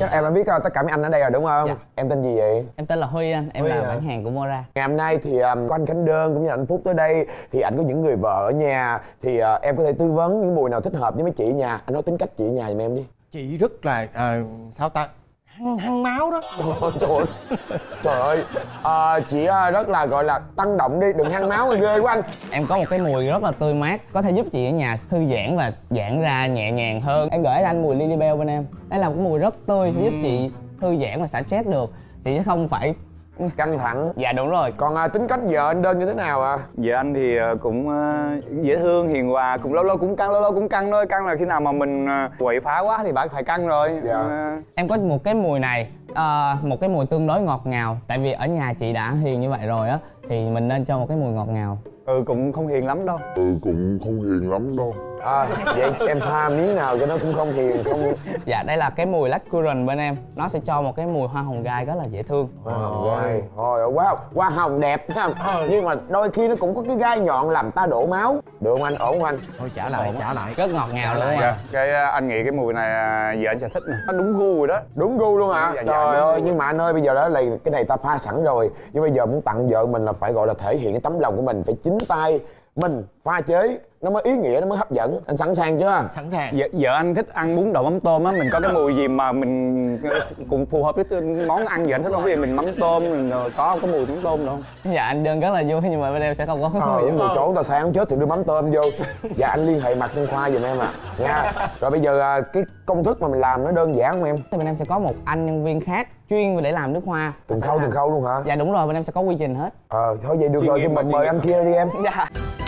Chắc em đã biết tất cả mấy anh ở đây rồi đúng không? Dạ. Em tên gì vậy? Em tên là Huy anh, em Huy là hả? bán hàng của Mora. Ngày hôm nay thì có anh Khánh Đơn cũng như là anh Phúc tới đây. Thì anh có những người vợ ở nhà. Thì em có thể tư vấn những mùi nào thích hợp với mấy chị ở nhà. Anh nói tính cách chị ở nhà giùm em đi. Chị rất là sao ta, hăng máu đó. Trời ơi, trời ơi. Chị rất là gọi là tăng động đi, đừng hăng máu ghê quá anh. Em có một cái mùi rất là tươi mát, có thể giúp chị ở nhà thư giãn và giãn ra nhẹ nhàng hơn. Em gửi anh mùi Lily Bell bên em. Đây là một cái mùi rất tươi, sẽ giúp chị thư giãn và xả stress được. Chị sẽ không phải Căng thẳng. Dạ đúng rồi. Còn tính cách vợ anh Đơn như thế nào ạ? Vợ anh thì cũng dễ thương, hiền hòa, cũng lâu lâu cũng căng, lâu lâu cũng căng thôi. Căng là khi nào mà mình quậy phá quá thì bà phải căng rồi. Dạ. Em có một cái mùi này, một cái mùi tương đối ngọt ngào. Tại vì ở nhà chị đã hiền như vậy rồi á, thì mình nên cho một cái mùi ngọt ngào. Cũng không hiền lắm đâu. Cũng không hiền lắm đâu. Vậy em pha miếng nào cho nó cũng không hiền không? Dạ đây là cái mùi Blackcurrant bên em. Nó sẽ cho một cái mùi hoa hồng gai rất là dễ thương. Hoa hồng gai. Wow, hoa hồng đẹp ha. Nhưng mà đôi khi nó cũng có cái gai nhọn làm ta đổ máu. Được không anh? Ổn không anh? Thôi trả lại. Rất ngọt ngào luôn Dạ. anh. Cái anh nghĩ cái mùi này vợ anh sẽ thích nè. Nó đúng gu rồi đó. Đúng gu luôn hả? Dạ, Trời dạ. ơi, nhưng mà anh ơi bây giờ đó là cái này ta pha sẵn rồi. Nhưng bây giờ muốn tặng vợ mình là phải gọi là thể hiện cái tấm lòng của mình, phải chính tay mình pha chế nó mới ý nghĩa, nó mới hấp dẫn. Anh sẵn sàng chưa? Sẵn sàng. Vợ anh thích ăn bún đậu mắm tôm á, mình có cái mùi gì mà mình cũng phù hợp với món ăn vợ anh thích không? Ví dụ mình mắm tôm rồi có cái mùi mắm tôm được không? Dạ anh Đơn rất là vui nhưng mà bên em sẽ không có cái mùi. Mùi trốn ta sáng chết thì đưa mắm tôm vô. Dạ anh liên hệ mặt trên khoa giùm em nha. Rồi bây giờ cái công thức mà mình làm nó đơn giản không em? Thì bên em sẽ có một anh nhân viên khác chuyên để làm nước hoa. Từng khâu luôn hả? Dạ đúng rồi, bên em sẽ có quy trình hết. Thôi vậy được rồi, thì mình mời anh kia đi em. Dạ.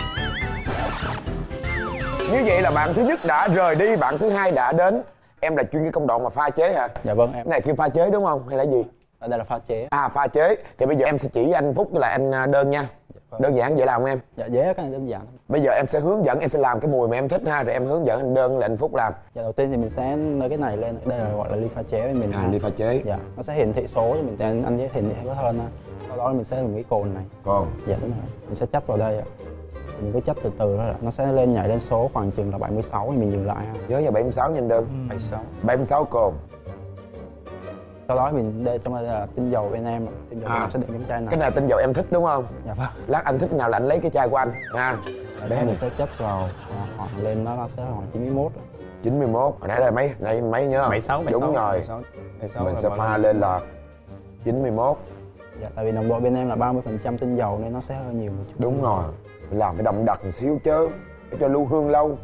Như vậy là bạn thứ nhất đã rời đi, bạn thứ hai đã đến. Em là chuyên cái công đoạn mà pha chế hả? Dạ vâng em. Cái này kêu pha chế đúng không? Hay là gì? Ở đây là pha chế. Pha chế. Thì bây giờ em sẽ chỉ anh Phúc là anh Đơn nha. Đơn giản vậy làm không em? Dạ dễ, cái này đơn giản. Bây giờ em sẽ hướng dẫn, em sẽ làm cái mùi mà em thích ha. Rồi em hướng dẫn anh Đơn là anh Phúc làm. Dạ đầu tiên thì mình sẽ nới cái này lên. Đây là gọi là ly pha chế bên mình. Ly pha chế. Dạ, nó sẽ hiển thị số cho mình, anh sẽ hiển thị có hơn ha. Sau đó mình sẽ dùng cái cồn này. Cồn. Dạ đúng rồi. Mình sẽ chấp vào đây ạ. Mình cứ chấp từ từ đó, nó sẽ lên nhảy lên số khoảng chừng là 76 thì mình dừng lại ha. Nhớ vào 76 nha anh Đơn. 76 cồn. Sau đó mình để trong đây là tinh dầu bên em. Tinh dầu bên em sẽ đựng cái chai này. Cái này tinh dầu em thích đúng không? Dạ vâng. Lát anh thích nào là anh lấy cái chai của anh ha. Đây mình sẽ chất vào khoảng lên nó sẽ khoảng 91. 91. Hồi nãy là mấy nhớ không? 76. Đúng rồi. 76 Mình sẽ pha lên là 91. Dạ, tại vì nồng độ bên em là 30% tinh dầu nên nó sẽ hơi nhiều một chút. Đúng rồi. Mình làm phải đậm đặc một xíu chứ, để cho lưu hương lâu.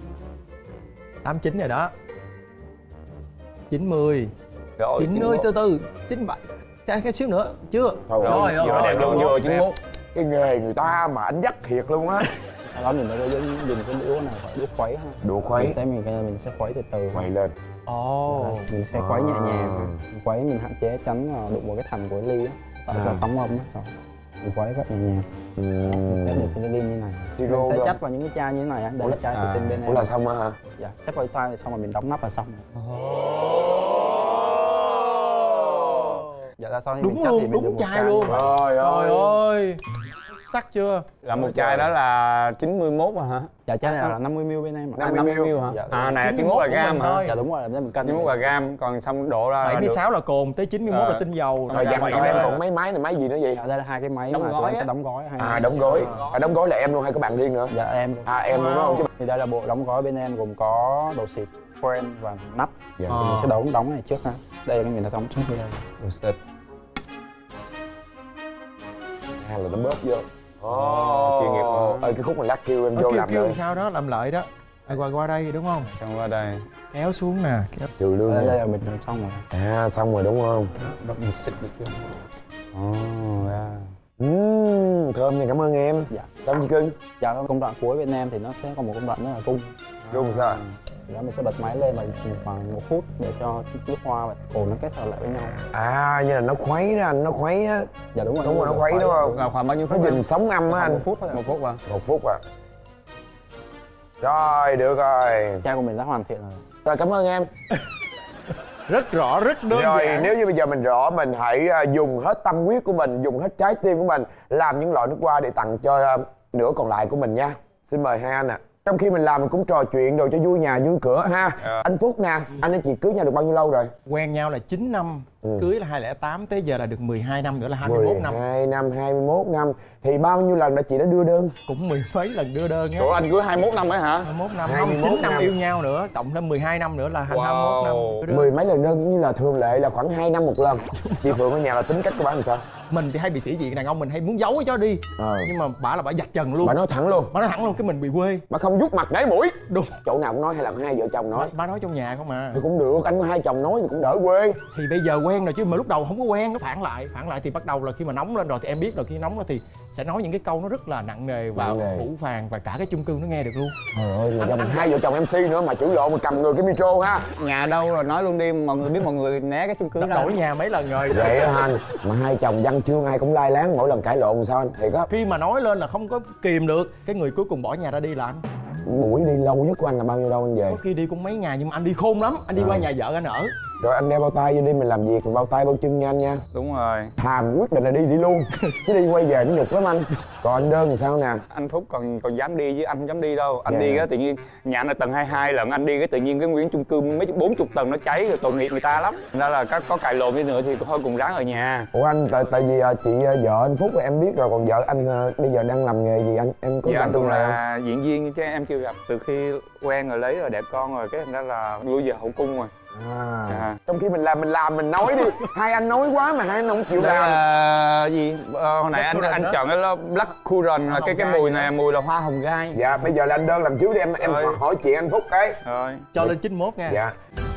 89 rồi đó. 90. Rồi, 90 từ từ. 97. Cái xíu nữa. Chưa. Thôi Rồi vừa 91. Cái nghề người ta mà anh dắt thiệt luôn á. Sau đó mình mới dùng cái đũa này gọi đũa khuấy ha. Đũa khuấy. Mình sẽ khuấy từ từ. Quay lên. Mình sẽ khuấy nhẹ nhàng. Mình khuấy mình hạn chế tránh đụng vào cái thành của ly á, tạo ra sóng âm á. Mình khuấy rất nhẹ nhàng. Mình sẽ được cái ly như này. Mình sẽ chất vào những cái chai như thế này á. Đây là chai thủy tinh bên em. Ủa là xong á hả? Dạ, chất vào chai xong rồi mình đóng nắp là xong. Dạ ra sau khi Đúng mình chất thì luôn, mình đúng dùng chai luôn. Trời Trời ơi. ơi. Sắc chưa? Là một chai đó là 91 à hả? Dạ chai này là 50ml bên em. 50ml hả? Dạ. Này là 91 là gam hả? thôi. Dạ đúng rồi, mình cân 91 gam, còn xong đổ ra 76 là cồn, tới 91 là tinh dầu. Rồi dặn cho em còn mấy máy này, máy gì nữa vậy? Dạ đây là hai cái máy Đóng mà gói tụi em sẽ á. đóng gói. Đóng gói. Đóng gói là em luôn hay có bạn riêng nữa? Dạ em luôn. Em luôn đúng không? Chứ Thì đây là bộ đóng gói bên em gồm có đồ xịt, khoen và nắp. Dạ. Thì mình sẽ đóng này trước ha. Đây là cái mình đã đóng trước đây. đồ xịt. Là nó bóp vô. Chuyên nghiệp. Ơi cái khúc mà lát kêu em vô làm kêu rồi. sao đó làm lợi đó. Qua đây đúng không? Xong qua đây. Kéo xuống nè. Trừ lương. Đây là mình xong rồi. Xong rồi đúng không? Đắp mình xịt được chưa? Thơm nha, cảm ơn em. Dạ. Xong chị cưng. Dạ công đoạn cuối bên em thì nó sẽ có một công đoạn nữa là cung. Cung sao? Thì đó mình sẽ bật máy lên và khoảng 1 phút để cho nước hoa và cồn nó kết hợp lại với nhau. Như là nó khuấy đó anh, nó khuấy á. Dạ đúng rồi. Đúng rồi, nó khuấy đúng không? Là khoảng bao nhiêu Nó phút? dình sóng âm á anh. 1 phút thôi. 1 phút à? 1 phút à. Rồi, được rồi. Chai của mình đã hoàn thiện rồi. Rồi, cảm ơn em. Rất rõ, rất đơn Rồi, giản. nếu như bây giờ mình rõ, mình hãy dùng hết tâm huyết của mình, dùng hết trái tim của mình làm những loại nước hoa để tặng cho nửa còn lại của mình nha. Xin mời hai anh ạ. trong khi mình làm mình cũng trò chuyện đồ cho vui nhà vui cửa ha. Anh Phúc nè, anh với chị cưới nhau được bao nhiêu lâu rồi? Quen nhau là 9 năm, cưới là 2008, tới giờ là được 12 năm nữa là 21 năm. 12 năm, 21 năm. Thì bao nhiêu lần chị đã đưa đơn? Cũng mười mấy lần đưa đơn á. Ủa anh cưới 21 năm ấy hả? 21 năm, 21 không 9 năm năm yêu nhau nữa, tổng lên 12 năm nữa là 21 năm. Đưa đơn. Mười mấy lần đơn như là thường lệ là khoảng 2 năm một lần. Chị Phượng ở nhà là tính cách của bà làm sao? Mình thì hay bị sĩ diện đàn ông, mình hay muốn giấu cho đi. Nhưng mà bả là bả vạch trần luôn. Bà nói thẳng luôn. Bả nói thẳng luôn, cái mình bị quê. Bà không vuốt mặt để mũi. Đúng. Chỗ nào cũng nói hay là hai vợ chồng nói? Bả nói trong nhà không à. Thì cũng được, anh có hai chồng nói thì cũng đỡ quê. Thì bây giờ quen rồi chứ mà lúc đầu không có quen, nó phản lại thì bắt đầu là khi mà nóng lên rồi thì em biết rồi, khi nóng rồi thì sẽ nói những cái câu nó rất là nặng nề và phũ phàng và cả cái chung cư nó nghe được luôn. Trời ơi, mà hai vợ chồng MC nữa mà chửi lộn mà cầm người cái micro ha. Nhà đâu rồi nói luôn đi, mọi người biết mọi người né cái chung cư ra. Đổi nhà mấy lần rồi. Vậy á anh, mà hai chồng văn chương ai cũng lai láng mỗi lần cãi lộn sao anh? Thiệt á. Khi mà nói lên là không có kìm được, cái người cuối cùng bỏ nhà ra đi là anh. Buổi đi lâu nhất của anh là bao nhiêu đâu anh về? Có khi đi cũng mấy ngày nhưng mà anh đi khôn lắm, anh đi qua nhà vợ anh ở. Rồi anh đeo bao tay vô đi, mình làm việc còn bao tay bao chân nha anh nha. Đúng rồi. Thàm quyết định là đi luôn chứ đi quay về nó nhục lắm anh. Còn anh Đơn thì sao nè? Anh Phúc còn dám đi chứ anh không dám đi đâu. Anh đi cái tự nhiên nhà nó tầng 22 lần, anh đi cái tự nhiên cái nguyên chung cư mấy 40 tầng nó cháy rồi tội nghiệp người ta lắm. Nên là có cãi lộn đi nữa thì thôi cùng ráng ở nhà. Ủa anh, tại vì chị vợ anh Phúc em biết rồi, còn vợ anh bây giờ đang làm nghề gì anh? Em có Dạ làm anh tương cũng lai không? là diễn viên chứ em chưa gặp từ khi quen rồi lấy rồi đẻ con rồi cái thành ra là lui về hậu cung rồi. Trong khi mình làm mình nói đi. Hai anh nói quá mà hai anh không chịu Đây làm. là gì? Hồi nãy anh chọn cái Black Currant là cái mùi này, mùi là hoa hồng gai. Dạ bây giờ là anh Đơn làm trước đi, em hỏi chuyện anh Phúc cái. Rồi. Cho lên 91 nha. Dạ.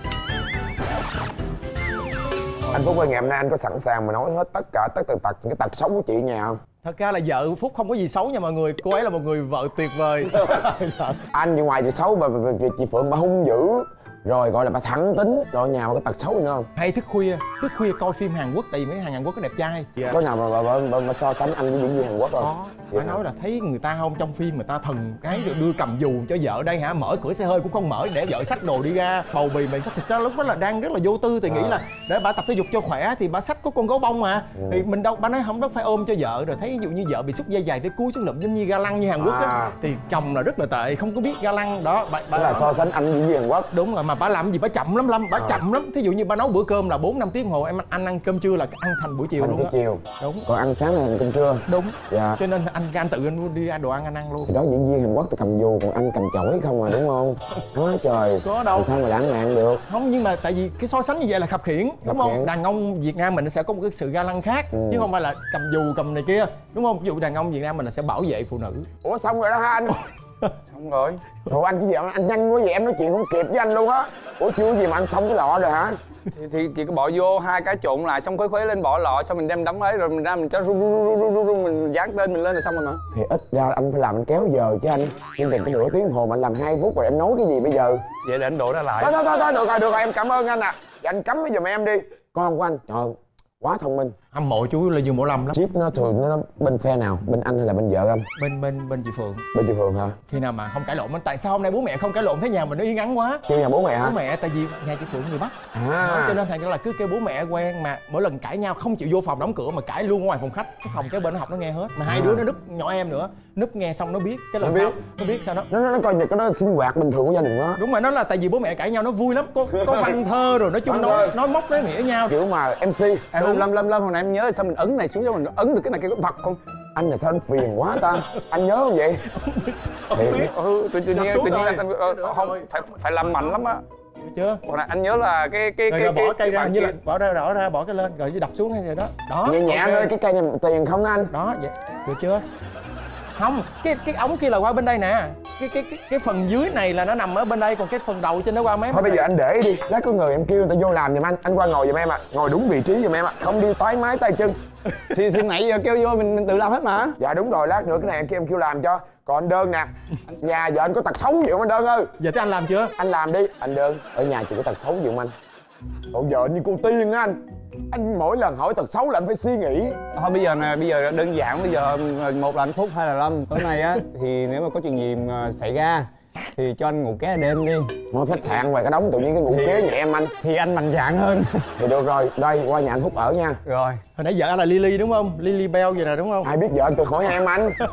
Anh Phúc ơi, ngày hôm nay anh có sẵn sàng mà nói hết tất cả tất tần tật những cái tật xấu của chị nhà không? Thật ra là vợ Phúc không có gì xấu nha mọi người, cô ấy là một người vợ tuyệt vời. Anh thì ngoài chuyện xấu mà chị Phượng mà hung dữ, rồi gọi là bà thẳng tính, rồi nhà mà có tật xấu gì nữa không? Hay thức khuya coi phim Hàn Quốc, tại vì mấy Hàn Quốc có đẹp trai. Có nào mà so sánh anh với diễn viên Hàn Quốc không? Có. Phải nói là thấy người ta không, trong phim người ta thần cái rồi đưa cầm dù cho vợ đây hả, mở cửa xe hơi cũng không mở để vợ xách đồ đi ra bầu bì mình. Thực ra lúc đó là đang rất là vô tư thì nghĩ là để bà tập thể dục cho khỏe thì bà xách có con gấu bông mà. Thì mình đâu, bà nói không đâu phải ôm cho vợ, rồi thấy ví dụ như vợ bị xúc dây dài tới cuối xuống lụm giống như ga lăng như Hàn Quốc á, thì chồng là rất là tệ, không có biết ga lăng đó. Bà là so sánh anh với diễn viên Hàn Quốc. Đúng rồi, mà bà làm gì bà chậm lắm, bà chậm lắm. Thí dụ như bà nấu bữa cơm là 4-5 tiếng hồ, anh ăn cơm trưa là ăn thành buổi chiều luôn á. Chiều. Đúng. Còn ăn sáng là ăn cơm trưa. Đúng. Dạ. Cho nên anh tự anh đi ăn đồ ăn anh ăn luôn. Thì đó diễn viên Hàn Quốc thì cầm dù, còn anh cầm chổi không à, đúng không? Quá trời. Có đâu. Làm sao mà lãng mạn được. Không, nhưng mà tại vì cái so sánh như vậy là khập khiễng, đúng không? khiễng. Đàn ông Việt Nam mình sẽ có một cái sự ga lăng khác, chứ không phải là cầm dù cầm này kia, đúng không? Ví dụ đàn ông Việt Nam mình là sẽ bảo vệ phụ nữ. Ủa xong rồi đó hả anh? Xong rồi. Ủa anh cái gì anh nhanh quá vậy, em nói chuyện không kịp với anh luôn á. Ủa chưa gì mà anh xong cái lọ rồi hả? Thì chỉ có bỏ vô hai cái trộn lại xong khuấy lên bỏ lọ, xong mình đem đóng ấy rồi mình ra mình cho rung mình dán tên mình lên là xong rồi mà. Thì ít ra anh phải làm anh kéo giờ chứ anh. Nhưng đừng có nửa tiếng hồ mà anh làm 2 phút rồi em nói cái gì bây giờ? Vậy để anh đổ ra lại. Thôi được rồi em cảm ơn anh ạ. Dạ, anh cắm giùm em đi. Con của anh trời ơi, quá thông minh. Hâm mộ chú là Dương Bộ Lâm lắm. Chip nó thường nó bên phe nào? Bên anh hay là bên vợ anh? Bên chị Phượng. Bên chị Phượng hả? Khi nào mà không cãi lộn, tại sao hôm nay bố mẹ không cãi lộn, thấy nhà mình nó yên ắng quá. Chị nhà bố mẹ hả? Bố mẹ tại vì nhà chị Phượng người Bắc. À. Cho nên thành ra là cứ kêu bố mẹ quen, mà mỗi lần cãi nhau không chịu vô phòng đóng cửa mà cãi luôn ở ngoài phòng khách, cái phòng kế bên nó học nó nghe hết. Mà hai đứa nó núp, nhỏ em nữa núp nghe xong nó biết cái lần sau nó biết sao nó coi như cái đó sinh hoạt bình thường của gia đình đó. Đúng rồi, nó là tại vì bố mẹ cãi nhau nó vui lắm, có văn thơ rồi nói chung nói móc nói mỉa nhau kiểu mà MC. Lâm hồi nãy em nhớ sao mình ấn này xuống cho mình ấn được cái này cái vật không? Anh là sao anh phiền quá ta? Anh nhớ không vậy? Không biết. Tự nhiên anh không phải làm mạnh lắm á. Chưa? Hồi nãy anh nhớ là cái rồi bỏ cây ra, như là bỏ ra bỏ cái lên rồi đập xuống hay gì đó. Đó. Nhẹ nhẹ thôi, cái cây này tiền không anh? Đó, vậy được chưa? Không, cái ống kia là qua bên đây nè. Cái phần dưới này là nó nằm ở bên đây, còn cái phần đầu trên nó qua mấy. Thôi bây giờ anh để đi, lát có người em kêu người ta vô làm giùm anh qua ngồi giùm em ạ. Ngồi đúng vị trí giùm em ạ, không đi tái mái tay chân. Thì nãy giờ kêu vô mình tự làm hết mà. Dạ đúng rồi, lát nữa cái này em kêu làm cho. Còn anh Đơn nè, nhà vợ anh có tật xấu gì không anh Đơn ơi? Giờ tới anh làm chưa? Anh làm đi. Anh Đơn, ở nhà chị có tật xấu gì không anh? Ủa vợ anh như cô tiên á anh. Anh mỗi lần hỏi tật xấu là anh phải suy nghĩ. Thôi bây giờ đơn giản, bây giờ một là anh Phúc, hai là Lâm. Tối nay á thì nếu mà có chuyện gì mà xảy ra thì cho anh ngủ ké đêm đi. Thôi khách sạn ngoài cái đống tự nhiên cái ngủ kế nhẹ em anh. Thì anh mạnh dạn hơn. Thì được rồi, đây qua nhà anh Phúc ở nha. Rồi. Hồi nãy vợ anh là Lily đúng không? Lily Bell vậy nè đúng không? Ai biết vợ anh, tôi hỏi em anh.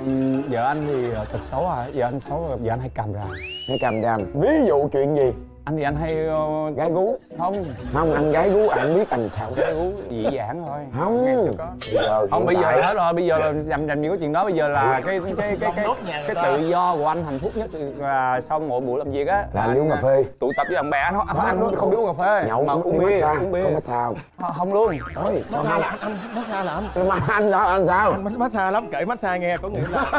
Vợ anh thì tật xấu à, vợ anh xấu rồi, vợ anh hay càm ràm. Hay càm ràm. Ví dụ chuyện gì? Anh thì anh hay Gái gú. không Anh gái gú anh biết anh sao. gái gú dị dãn thôi. Không. Ngày xưa có. Không, bây giờ hết rồi, bây giờ là dành những cái chuyện đó, bây giờ là cái tự do của anh hạnh phúc nhất là sau mỗi buổi làm việc á Là anh uống cà phê. tụ tập với bạn bè. Anh không biết uống cà phê, Nhậu mà uống đi bia, massage. uống bia. Không massage. Không luôn. Thôi, Massage là anh massage là anh. mà anh sao? Anh massage lắm, kể massage nghe có nghĩa là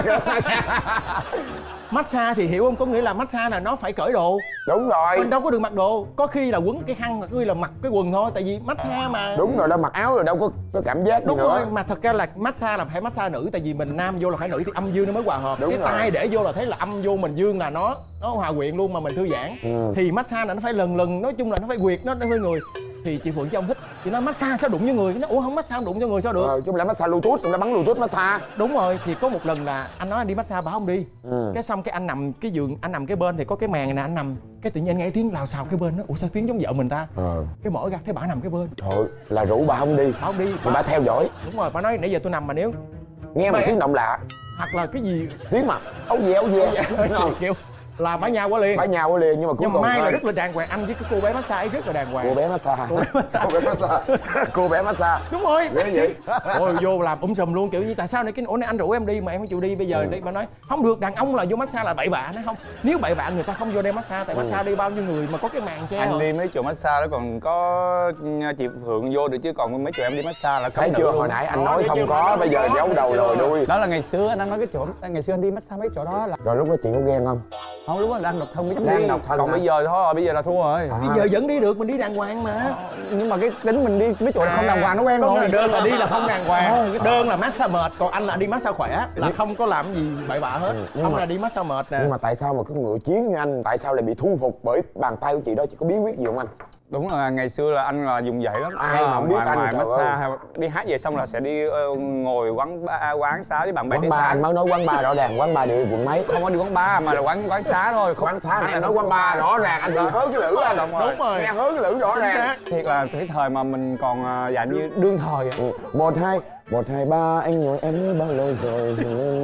massage thì hiểu không, có nghĩa là massage là nó phải cởi đồ. Đúng rồi. Mình đâu có được mặc đồ, có khi là quấn cái khăn, có khi là mặc cái quần thôi, tại vì massage mà. Đúng rồi đó, mặc áo rồi đâu có cảm giác gì Đúng nữa. rồi, mà thật ra là massage là phải massage nữ, tại vì mình nam vô là phải nữ thì âm dương nó mới hòa hợp. Đúng cái rồi. tay để vô là thấy là âm vô mình dương là nó hòa quyện luôn mà mình thư giãn. Thì massage là nó phải lần nói chung là nó phải quyệt nó với người. Thì chị Phượng chứ ông thích, chị nói massage sao đụng với người, nó ủa không massage không đụng cho người sao được. Chúng lại massage bluetooth, chúng lại bắn bluetooth massage. Đúng rồi, thì có một lần là anh nói anh đi massage bảo không đi. Cái xong cái anh nằm cái giường, anh nằm cái bên thì có cái màn này nè, anh nằm cái tự nhiên anh nghe tiếng lào xào cái bên đó, ủa sao tiếng giống vợ mình ta. Cái mở ra thấy bả nằm cái bên. Thôi là rủ bà không đi. Bảo không đi, Bà theo dõi. đúng rồi, bà nói nãy giờ tôi nằm mà nếu Nghe một tiếng động lạ. hoặc là cái gì Tiếng mà ấu dè kiểu là bả nhau quá liền. Bả nhào qua liền nhưng mà cuối Nhưng mà cùng mai là thôi. rất là đàng hoàng, anh với cái cô bé massage ấy rất là đàng hoàng. Cô bé massage. Cô bé massage. Cô bé massage. Đúng rồi. Ghê vậy. Ôi vô làm sùm luôn, kiểu như tại sao này cái ủa này anh rủ em đi mà em không chịu đi, bây giờ đi bà nói không được, đàn ông là vô massage là bậy bạ. Nó không, nếu bậy bạ người ta không vô đây massage, tại massage đi bao nhiêu người mà có cái màn che. Anh đi mấy chỗ massage đó còn có chị Phượng vô được chứ còn mấy chỗ em đi massage là Thấy chưa, hồi nãy anh nói không có, bây giờ giấu đầu lòi đuôi. đó là ngày xưa anh đang nói cái chỗ ngày xưa anh đi massage mấy chỗ đó là Rồi lúc đó chị có ghen không? không, lúc đó đang độc thân mới dám Đang đi. độc thân Còn hả? bây giờ thôi, bây giờ là thua rồi. Bây giờ vẫn đi được, mình đi đàng hoàng mà. Nhưng mà cái tính mình đi mấy chỗ là không đàng hoàng nó quen Có rồi. người đơn là đi là không đàng hoàng, cái đơn là massage mệt, còn anh là đi massage khỏe, là không có làm gì bậy bạ hết. Không mà- là đi massage mệt nè. Nhưng mà tại sao mà có ngựa chiến như anh, tại sao lại bị thu phục bởi bàn tay của chị đó, chị có bí quyết gì không anh? Đúng là ngày xưa là anh là dùng vậy lắm. Ai mà không biết ngoài, anh, ngoài trời massage ơi. hay đi hát về xong là sẽ đi ngồi quán xá với bạn bè. Quán đi bar, xa. anh mới nói quán bar rõ ràng, quán bar đi quận mấy? Không có đi quán bar mà là quán xá thôi. Không, Quán xá này anh nói quán bar rõ ràng, anh bị hớ cái lưỡi anh. Xong rồi. Đúng rồi. Nghe hớ cái lưỡi rõ Chính ràng. xác. Thiệt là cái thời mà mình còn dạng như đương thời á. 1, 2, 3 anh ngồi em bao lâu rồi?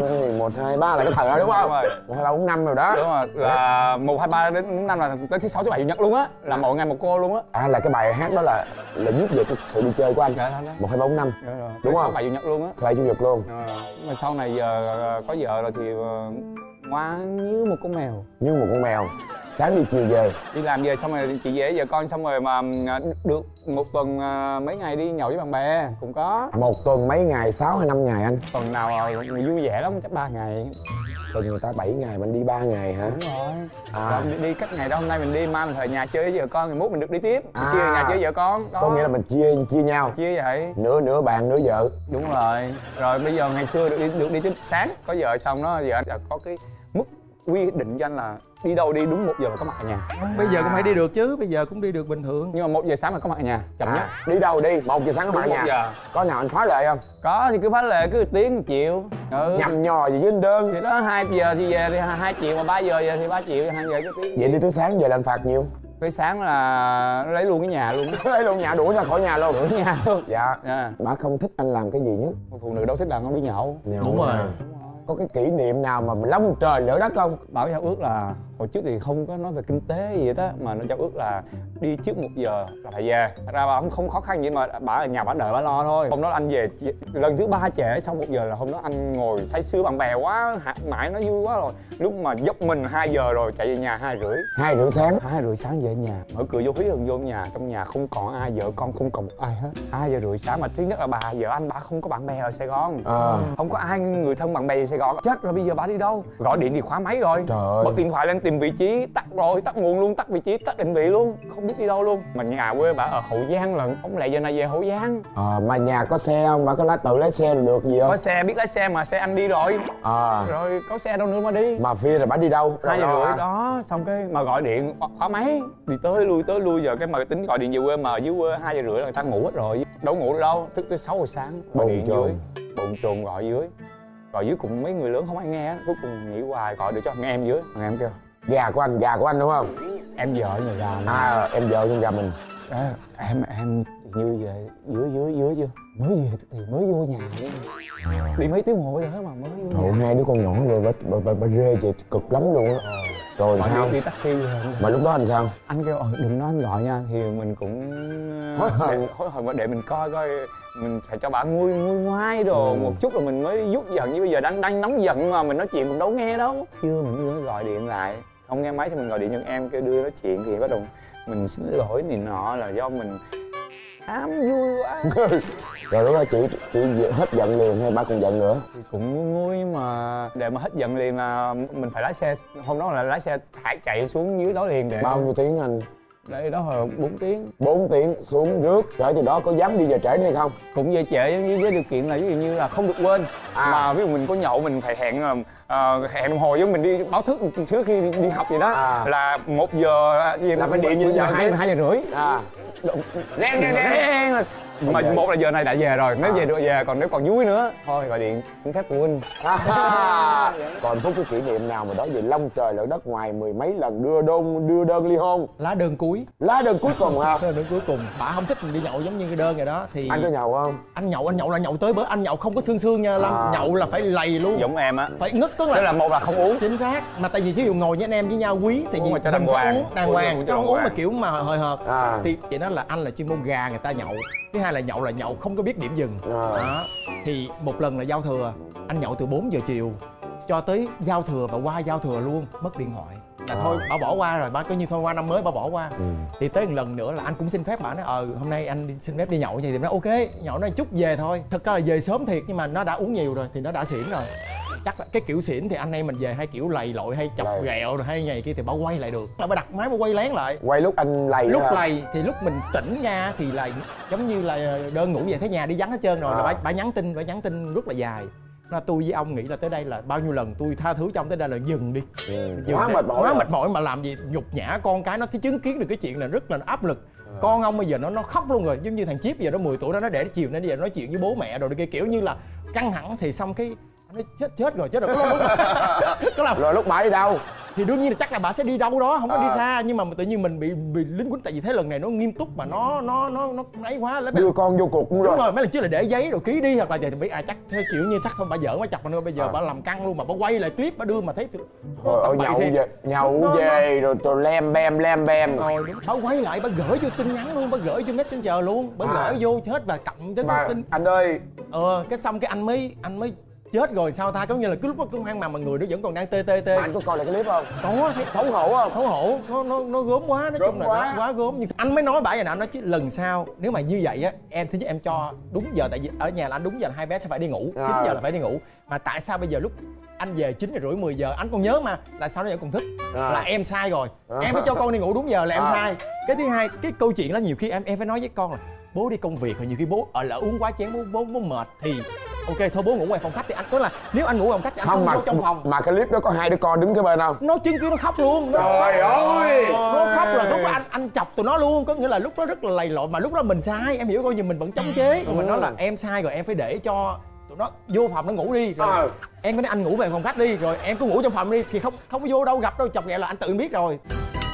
1, 2, 3 là cái thời đó đúng không? Đúng rồi. 1, 2, 3, 4, 5 rồi đó. Đúng rồi, là 1, 2, 3 đến 5 là tới thứ 6 thứ 7 chủ nhật luôn á, là mỗi ngày một cô luôn á. À là cái bài hát đó là viết về cái sự đi chơi của anh. Dạ, đó. 1, 2, 3, 4, 5. Đúng 6, không? 7 chủ nhật luôn á. Thuê chủ nhật luôn. Mà sau này giờ có vợ rồi thì ngoan như một con mèo. Như một con mèo. Sáng đi chiều về. Đi làm về xong rồi chị về vợ con xong rồi mà được một tuần mấy ngày đi nhậu với bạn bè cũng có. Một tuần mấy ngày, 6 hay 5 ngày anh? Tuần nào vui vẻ lắm chắc 3 ngày. Tuần người ta 7 ngày, mình đi 3 ngày hả? Đúng rồi. À. Rồi mình đi cách ngày đó, hôm nay mình đi, mai mình thời nhà chơi với vợ con, thì mốt mình được đi tiếp. Mình chia À. nhà chơi với vợ con. Đó. Có nghĩa là mình chia nhau. chia vậy. Nửa bạn, nửa vợ. Đúng rồi. Rồi bây giờ ngày xưa được đi tới sáng, có vợ xong đó, giờ anh sẽ có cái mức quy định cho anh là đi đâu đi đúng 1 giờ phải có mặt ở nhà. Bây giờ cũng phải đi được chứ, bây giờ cũng đi được bình thường. Nhưng mà 1 giờ sáng phải có mặt ở nhà, chậm nhất. Đi đâu đi, 1 giờ sáng có mặt ở Đúng 1 nhà. giờ. Có nào anh phá lệ không? Có thì cứ phá lệ cứ tiếng chiều. Nhầm nhò gì với anh Đơn. Thì đó 2 giờ thì về thì 2 triệu, mà 3 giờ về thì 3 triệu, 2 giờ cái tiếng. Vậy đi tới sáng giờ là anh phạt nhiều. Tới sáng là lấy luôn cái nhà luôn. Lấy luôn nhà, đuổi ra khỏi nhà luôn. Đuổi nhà luôn. Dạ. À. Bà không thích anh làm cái gì nhất? Phụ nữ đâu thích đàn ông đi nhậu. Đúng rồi. Có cái kỷ niệm nào mà lông trời lỡ đất không? Bảo giao ước là hồi trước thì không có nói về kinh tế gì hết á, mà nó giao ước là đi trước 1 giờ là phải về. Thật ra bà không khó khăn gì mà bà ở nhà bà đợi bà lo thôi. Hôm đó anh về lần thứ 3 trễ, xong 1 giờ là hôm đó anh ngồi say sưa bạn bè quá, mãi nó vui quá rồi. Lúc mà dốc mình 2 giờ rồi chạy về nhà 2:30. 2:30 sáng. 2:30 sáng về nhà, mở cửa vô hí hừng vô nhà, trong nhà không còn ai, vợ con không còn một ai hết. 2:30 sáng mà thứ nhất là bà vợ anh bà không có bạn bè ở Sài Gòn. Không có ai người thân bạn bè ở Sài Gòn. Chết rồi bây giờ bà đi đâu? Gọi điện thì khóa máy rồi. Trời ơi. Bật điện thoại lên tìm vị trí, tắt rồi, tắt nguồn luôn, tắt vị trí, tắt định vị luôn, không biết đi đâu luôn. Mà nhà quê bà ở Hậu Giang lận, không lẽ giờ này về Hậu Giang. Mà nhà có xe không? Bà có tự lái xe được gì không? Có xe, biết lái xe mà xe anh đi rồi. Rồi có xe đâu nữa mà đi. Mà phía rồi bà đi đâu? 2:30 đó, xong cái mà gọi điện khóa máy, đi tới lui giờ cái mà tính gọi điện về quê mà ở dưới quê 2:30 là người ta ngủ hết rồi. Đâu ngủ được đâu, thức tới 6 giờ sáng gọi điện dưới, bồn chồn gọi dưới. Gọi dưới cùng mấy người lớn không ai nghe á, cuối cùng nghĩ hoài gọi được cho thằng em dưới. Thằng em kêu Gà của anh đúng không? em vợ nhà gà mà. Em vợ con gà mình. Em như vậy dưới chưa mới về thì mới vô nhà đi mấy tiếng hồ đó mà mới vô nhà. Hai đứa con nhỏ rồi bà rê vậy cực lắm luôn á. Rồi Mọi sao đi taxi rồi. mà lúc đó anh sao? Anh kêu đừng nói anh gọi nha, thì mình cũng hối hận để mình coi mình phải cho bà nguôi ngoai đồ một chút rồi mình mới rút giận, như bây giờ đang nóng giận mà mình nói chuyện cũng đâu nghe đâu. Chưa mình mới gọi điện lại không nghe máy, xong mình gọi điện cho em kêu đưa nói chuyện thì bắt đầu mình xin lỗi này nọ là do mình ám vui quá. Rồi lúc đó chị hết giận liền hay ba còn giận nữa? Thì cũng nguôi nhưng mà để mà hết giận liền là mình phải lái xe, hôm đó là lái xe thải chạy xuống dưới đó liền để Bao nhiêu tiếng anh? đây đó là 4 tiếng. 4 tiếng xuống rước, trở từ đó có dám đi về trễ nữa hay không? Cũng về trễ với điều kiện là ví dụ như là không được quên mà ví dụ mình có nhậu mình phải hẹn đồng hồ với mình đi báo thức trước khi đi học gì đó là 1 giờ gì là phải điện như giờ 2 giờ rưỡi reng mà một là giờ này đã về rồi, nếu về được về, còn nếu còn vui nữa thôi gọi điện xin phép phụ huynh. Còn Phúc cái kỷ niệm nào mà đó về long trời lở đất ngoài mười mấy lần đưa đơn ly hôn? Lá đơn cuối cùng hả? Lá đơn cuối cùng. Bà không thích mình đi nhậu giống như cái đơn rồi đó thì anh có nhậu không? Anh nhậu là nhậu tới bữa, anh nhậu không có sương nha Lâm. Nhậu là phải lầy luôn, Giống em á, phải ngất, tức là một là không uống. Chính xác. Mà tại vì ví dụ ngồi với anh em với nhau quý thì uống mình đàng phải hoàng. uống đàng hoàng, chứ không uống mà kiểu mà hời hợt. Thì vậy đó là anh là chuyên môn gà người ta nhậu. Thứ hai là nhậu không có biết điểm dừng. Đó. Thì một lần là giao thừa, anh nhậu từ 4 giờ chiều cho tới giao thừa và qua giao thừa luôn, mất điện thoại. Là thôi bà bỏ qua rồi, bà coi như thôi qua năm mới bà bỏ qua. Thì tới một lần nữa là anh cũng xin phép bà nói hôm nay anh xin phép đi nhậu vậy, thì nó ok, nhậu nói chút về thôi. Thật ra là về sớm thiệt nhưng mà nó đã uống nhiều rồi thì nó đã xỉn rồi. Chắc là cái kiểu xỉn thì anh em mình về hay kiểu lầy lội hay chọc ghẹo rồi hay ngày kia thì bà quay lại được, là bà đặt máy bà quay lén lại. Quay lúc anh lầy lúc lầy thì lúc mình tỉnh ra thì là giống như là đơn ngủ về thấy nhà đi vắng hết trơn rồi, là bà nhắn tin rất là dài. Nó tôi với ông nghĩ là tới đây là bao nhiêu lần tôi tha thứ cho ông, tới đây là dừng đi. Quá mệt mỏi mà làm gì nhục nhã con cái nó chứng kiến được cái chuyện là rất là áp lực. Con ông bây giờ nó khóc luôn rồi, giống như thằng Chip bây giờ nó 10 tuổi, nó để chiều nó giờ nói chuyện với bố mẹ rồi kia, kiểu như là căng thẳng thì xong cái nó chết rồi có làm rồi lúc bà đi đâu thì đương nhiên là chắc là bà sẽ đi đâu đó, không có đi xa, nhưng mà tự nhiên mình bị lính quýnh, tại vì thấy lần này nó nghiêm túc mà nó ấy quá, đưa con vô cuộc đúng rồi. Mấy lần trước là để giấy rồi ký đi, hoặc là giờ thì biết chắc theo kiểu như chắc không bà giỡn quá chọc mà nữa, bây giờ bà làm căng luôn mà bà quay lại clip bà đưa mà thấy nhậu về rồi lem bem rồi bà quay lại bà gửi vô tin nhắn luôn, bà gửi vô Messenger luôn, bà gửi vô hết và cộng đến tin anh ơi cái xong cái anh mới chết rồi sao ta, giống như là cái lúc đó cũng hoang mang mà người nó vẫn còn đang tê. Mà anh có coi lại cái clip không? Có, thấy xấu hổ không? Xấu hổ, nó gớm quá, nói chung là nó quá gớm. Nhưng anh mới nói bả vậy nè, nói chứ lần sau nếu mà như vậy á, em thứ nhất em cho đúng giờ, tại vì ở nhà là anh đúng giờ là hai bé sẽ phải đi ngủ, 9 giờ là phải đi ngủ. Mà tại sao bây giờ lúc anh về 9 giờ rưỡi 10 giờ anh còn nhớ mà, tại sao nó vẫn còn thức? Là em sai rồi, em phải cho con đi ngủ đúng giờ là em sai. Cái thứ hai, cái câu chuyện đó nhiều khi em phải nói với con là bố đi công việc, rồi nhiều khi bố lỡ uống quá chén, bố mệt thì ok thôi bố ngủ ngoài phòng khách, thì anh có là nếu anh ngủ ngoài phòng khách thì anh không vô trong phòng. Mà cái clip đó có hai đứa con đứng cái bên không? Nó chứng kiến nó khóc luôn. Trời ơi, nó khóc là lúc đó anh chọc tụi nó luôn, có nghĩa là lúc đó rất là lầy lội, mà lúc đó mình sai, em hiểu coi, như mình vẫn chống chế, rồi mình nói là em sai rồi, em phải để cho tụi nó vô phòng nó ngủ đi, rồi em phải nói anh ngủ về phòng khách đi, rồi em cứ ngủ trong phòng đi, thì không có vô đâu gặp đâu, chọc ghẹo là anh tự biết rồi.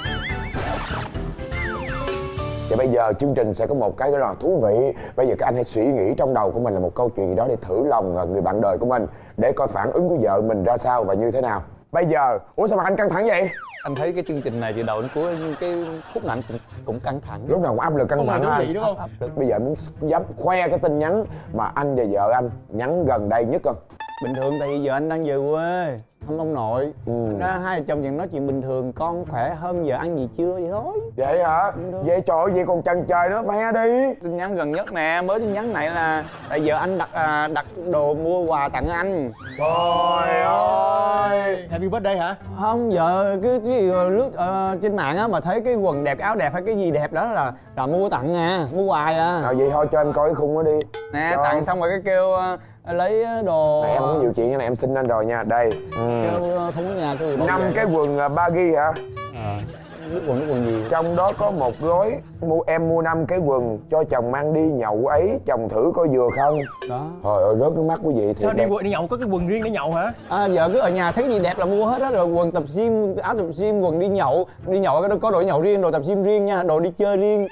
Và bây giờ chương trình sẽ có một cái rất là thú vị. Bây giờ các anh hãy suy nghĩ trong đầu của mình là một câu chuyện gì đó để thử lòng người bạn đời của mình, để coi phản ứng của vợ mình ra sao và như thế nào. Bây giờ, ủa sao mà anh căng thẳng vậy? Anh thấy cái chương trình này từ đầu đến cuối cái khúc này cũng căng thẳng. Lúc nào cũng áp lực căng thẳng anh. Đúng không? Bây giờ muốn dám khoe cái tin nhắn mà anh và vợ anh nhắn gần đây nhất không? Bình thường tại vì giờ anh đang về quê thăm ông nội, ra hai vợ chồng vẫn nói chuyện bình thường, con khỏe hơn, giờ ăn gì chưa vậy thôi. Vậy hả? Vậy trời ơi, vậy còn chần chờ nữa, khoe đi. Tin nhắn gần nhất nè, mới tin nhắn này là tại giờ anh đặt đồ mua quà tặng anh. Trời ơi, Happy birthday hả? Không, giờ cái gì lướt trên mạng á mà thấy cái quần đẹp, áo đẹp hay cái gì đẹp đó là mua tặng à, mua quà à. Rồi vậy thôi cho em coi cái khung đó đi. Nè, tặng xong rồi cái kêu lấy đồ. Này, em không có nhiều chuyện, này em xin anh rồi nha, đây. Kêu không có nhà kêu 5 cái quần baggy hả? Nước quần gì? Trong đó có một gói em mua 5 cái quần cho chồng mang đi nhậu ấy, chồng thử coi vừa không. Đó. Trời ơi, rớt nước mắt của chị. Sao đi nhậu có cái quần riêng để nhậu hả? Giờ cứ ở nhà thấy gì đẹp là mua hết á, rồi quần tập gym, áo tập gym, quần đi nhậu có đội nhậu riêng, đồ tập gym riêng nha, đồ đi chơi riêng.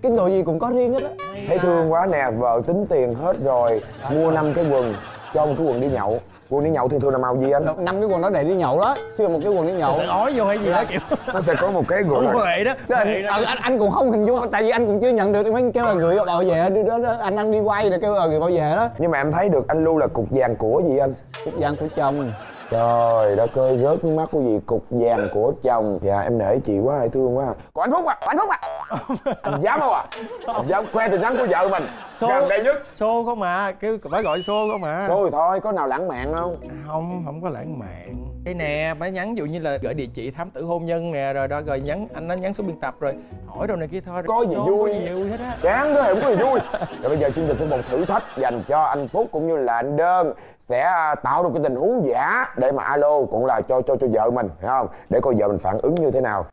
cái người gì cũng có riêng hết á. Thấy thương quá nè, vợ tính tiền hết rồi, mua 5 cái quần, cho một cái quần đi nhậu. Quần đi nhậu thường thường là màu gì anh? 5 cái quần đó để đi nhậu đó, chứ một cái quần đi nhậu. Sẽ ói vô hay gì đó kiểu. Nó sẽ có một cái gọi là Vậy đó. Chứ anh cũng không hình dung, tại vì anh cũng chưa nhận được mấy kêu là gửi bao về đó, anh đang đi quay rồi kêu là gửi bao về đó. Nhưng mà em thấy được anh Lưu là cục vàng của gì anh? Cục vàng của chồng. Trời đất ơi, rớt nước mắt của gì, cục vàng của chồng. Dạ em nể chị quá, ai thương quá. Còn anh Phúc à, anh Phúc à. Anh dám không à? Anh dám khoe tình nhắn của vợ mình gần đây nhất. Xô không mà, kêu phải gọi xô không mà. Xô thì thôi, có nào lãng mạn không? Không có lãng mạn. Đây nè, phải nhắn dụ như là gửi địa chỉ thám tử hôn nhân nè, rồi đó rồi nhắn anh nó nhắn số biên tập rồi hỏi đồ này kia thôi. Có gì vui, có gì vui hết á. chán thôi, không có gì vui. Rồi bây giờ chương trình sẽ một thử thách dành cho anh Phúc cũng như là anh Đơn, sẽ tạo được cái tình huống giả để mà alo cũng là cho vợ mình, hiểu không? Để coi vợ mình phản ứng như thế nào.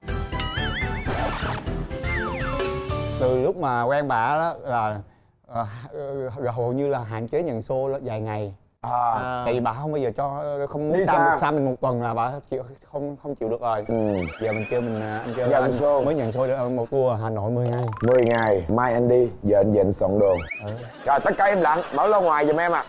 Từ lúc mà quen bà đó là hầu như là hạn chế nhận xô vài ngày. Tại vì bà không bao giờ cho, không đi xa mình một tuần là bà chịu, không chịu được rồi. Giờ mình kêu anh kêu nhận anh xô. mới nhận xô được một tour Hà Nội 10 ngày. 10 ngày, mai anh đi, giờ anh về anh soạn đường. Rồi tất cả im lặng, mở loa ngoài giùm em à.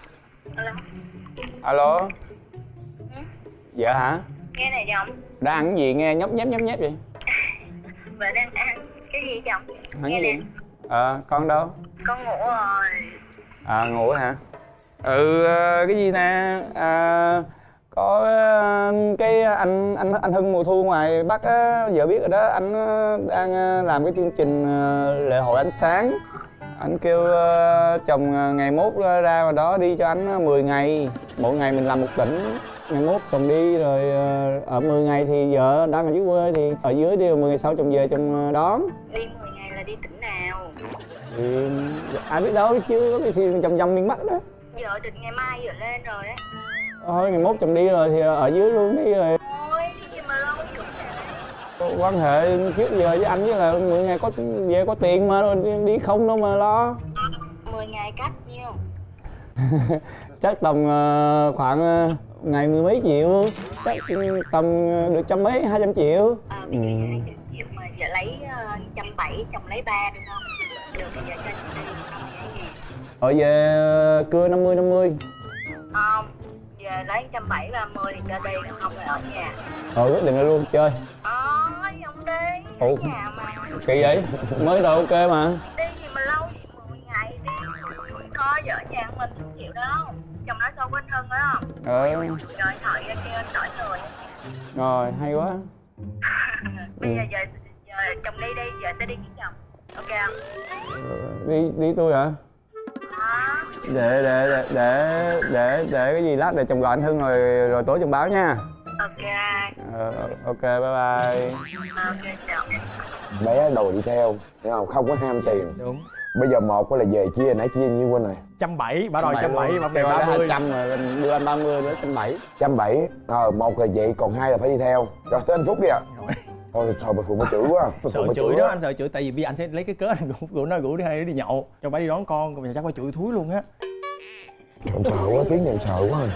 Alo. Dạ hả? Nghe này chồng. Đã ăn cái gì nghe nhóc nhép vậy? Vợ đang ăn cái gì chồng? Ăn Nghe cái gì? nè. Con đâu? Con ngủ rồi. Ngủ hả? Cái gì nè, có cái anh Hưng mùa thu ngoài Bắc á, vợ biết rồi đó, anh đang làm cái chương trình lễ hội ánh sáng. Anh kêu chồng ngày mốt ra ngoài đó đi cho anh 10 ngày, mỗi ngày mình làm một tỉnh. Ngày mốt chồng đi rồi ở 10 ngày thì vợ đang ở dưới quê thì ở dưới đi, 10 ngày sau chồng về chồng đón. Đi 10 ngày là đi tỉnh nào? Thì ai biết đâu chứ, có cái thì vòng miền Bắc đó. Vợ định ngày mai vợ lên rồi á. Thôi ngày mốt chồng đi rồi thì ở dưới luôn đi rồi. Thôi cái gì mà lâu chút vậy? Quan hệ trước giờ với anh với là 10 ngày có về có tiền mà, rồi đi không đâu mà lo. 10 ngày cách nhiêu? Chắc tầm khoảng ngày 10 mấy triệu, chắc tầm được trăm mấy 200 triệu. Bây giờ 200 triệu mà vợ lấy 170, chồng lấy 3 được không? Được thì vợ cho chồng đi 50.000. Ở về cưa 50-50. Không, giờ lấy 170 là 10 thì cho đi, không là ở nhà. Quyết định là luôn chơi. Không đi, ở nhà mà. Kỳ vậy? Mới đầu ok mà. Đi gì mà lâu vậy, 10 ngày đi. Thôi vợ nhà mình không chịu đâu. Chồng nói sao với anh Hưng đó. Rồi thoại ra kêu anh đổi người. Rồi, hay quá. Bây giờ chồng đi đi, giờ sẽ đi với chồng. Ok không? Đi tôi hả? Để cái gì lát để chồng gọi anh Hưng rồi tối chồng báo nha. Ok. Ok, bye bye. Ok, chào. Bé đòi đi theo, hiểu không? Không có ham tiền. Đúng. Bây giờ một là về chia, nãy chia nhiêu quên rồi? 170, bà đòi 170, bà kêu 30. 200 rồi đưa anh 30 nữa 170. 170. Một là vậy, còn hai là phải đi theo. Rồi tới anh Phúc đi ạ. Thôi sợ bà Phụng bà chửi quá. Sợ chửi đó, anh sợ chửi tại vì bây giờ anh sẽ lấy cái cớ anh rủ đi hai đứa đi nhậu cho bà đi đón con, còn chắc bà chửi thúi luôn á. Em sợ quá, tiếng này em sợ quá.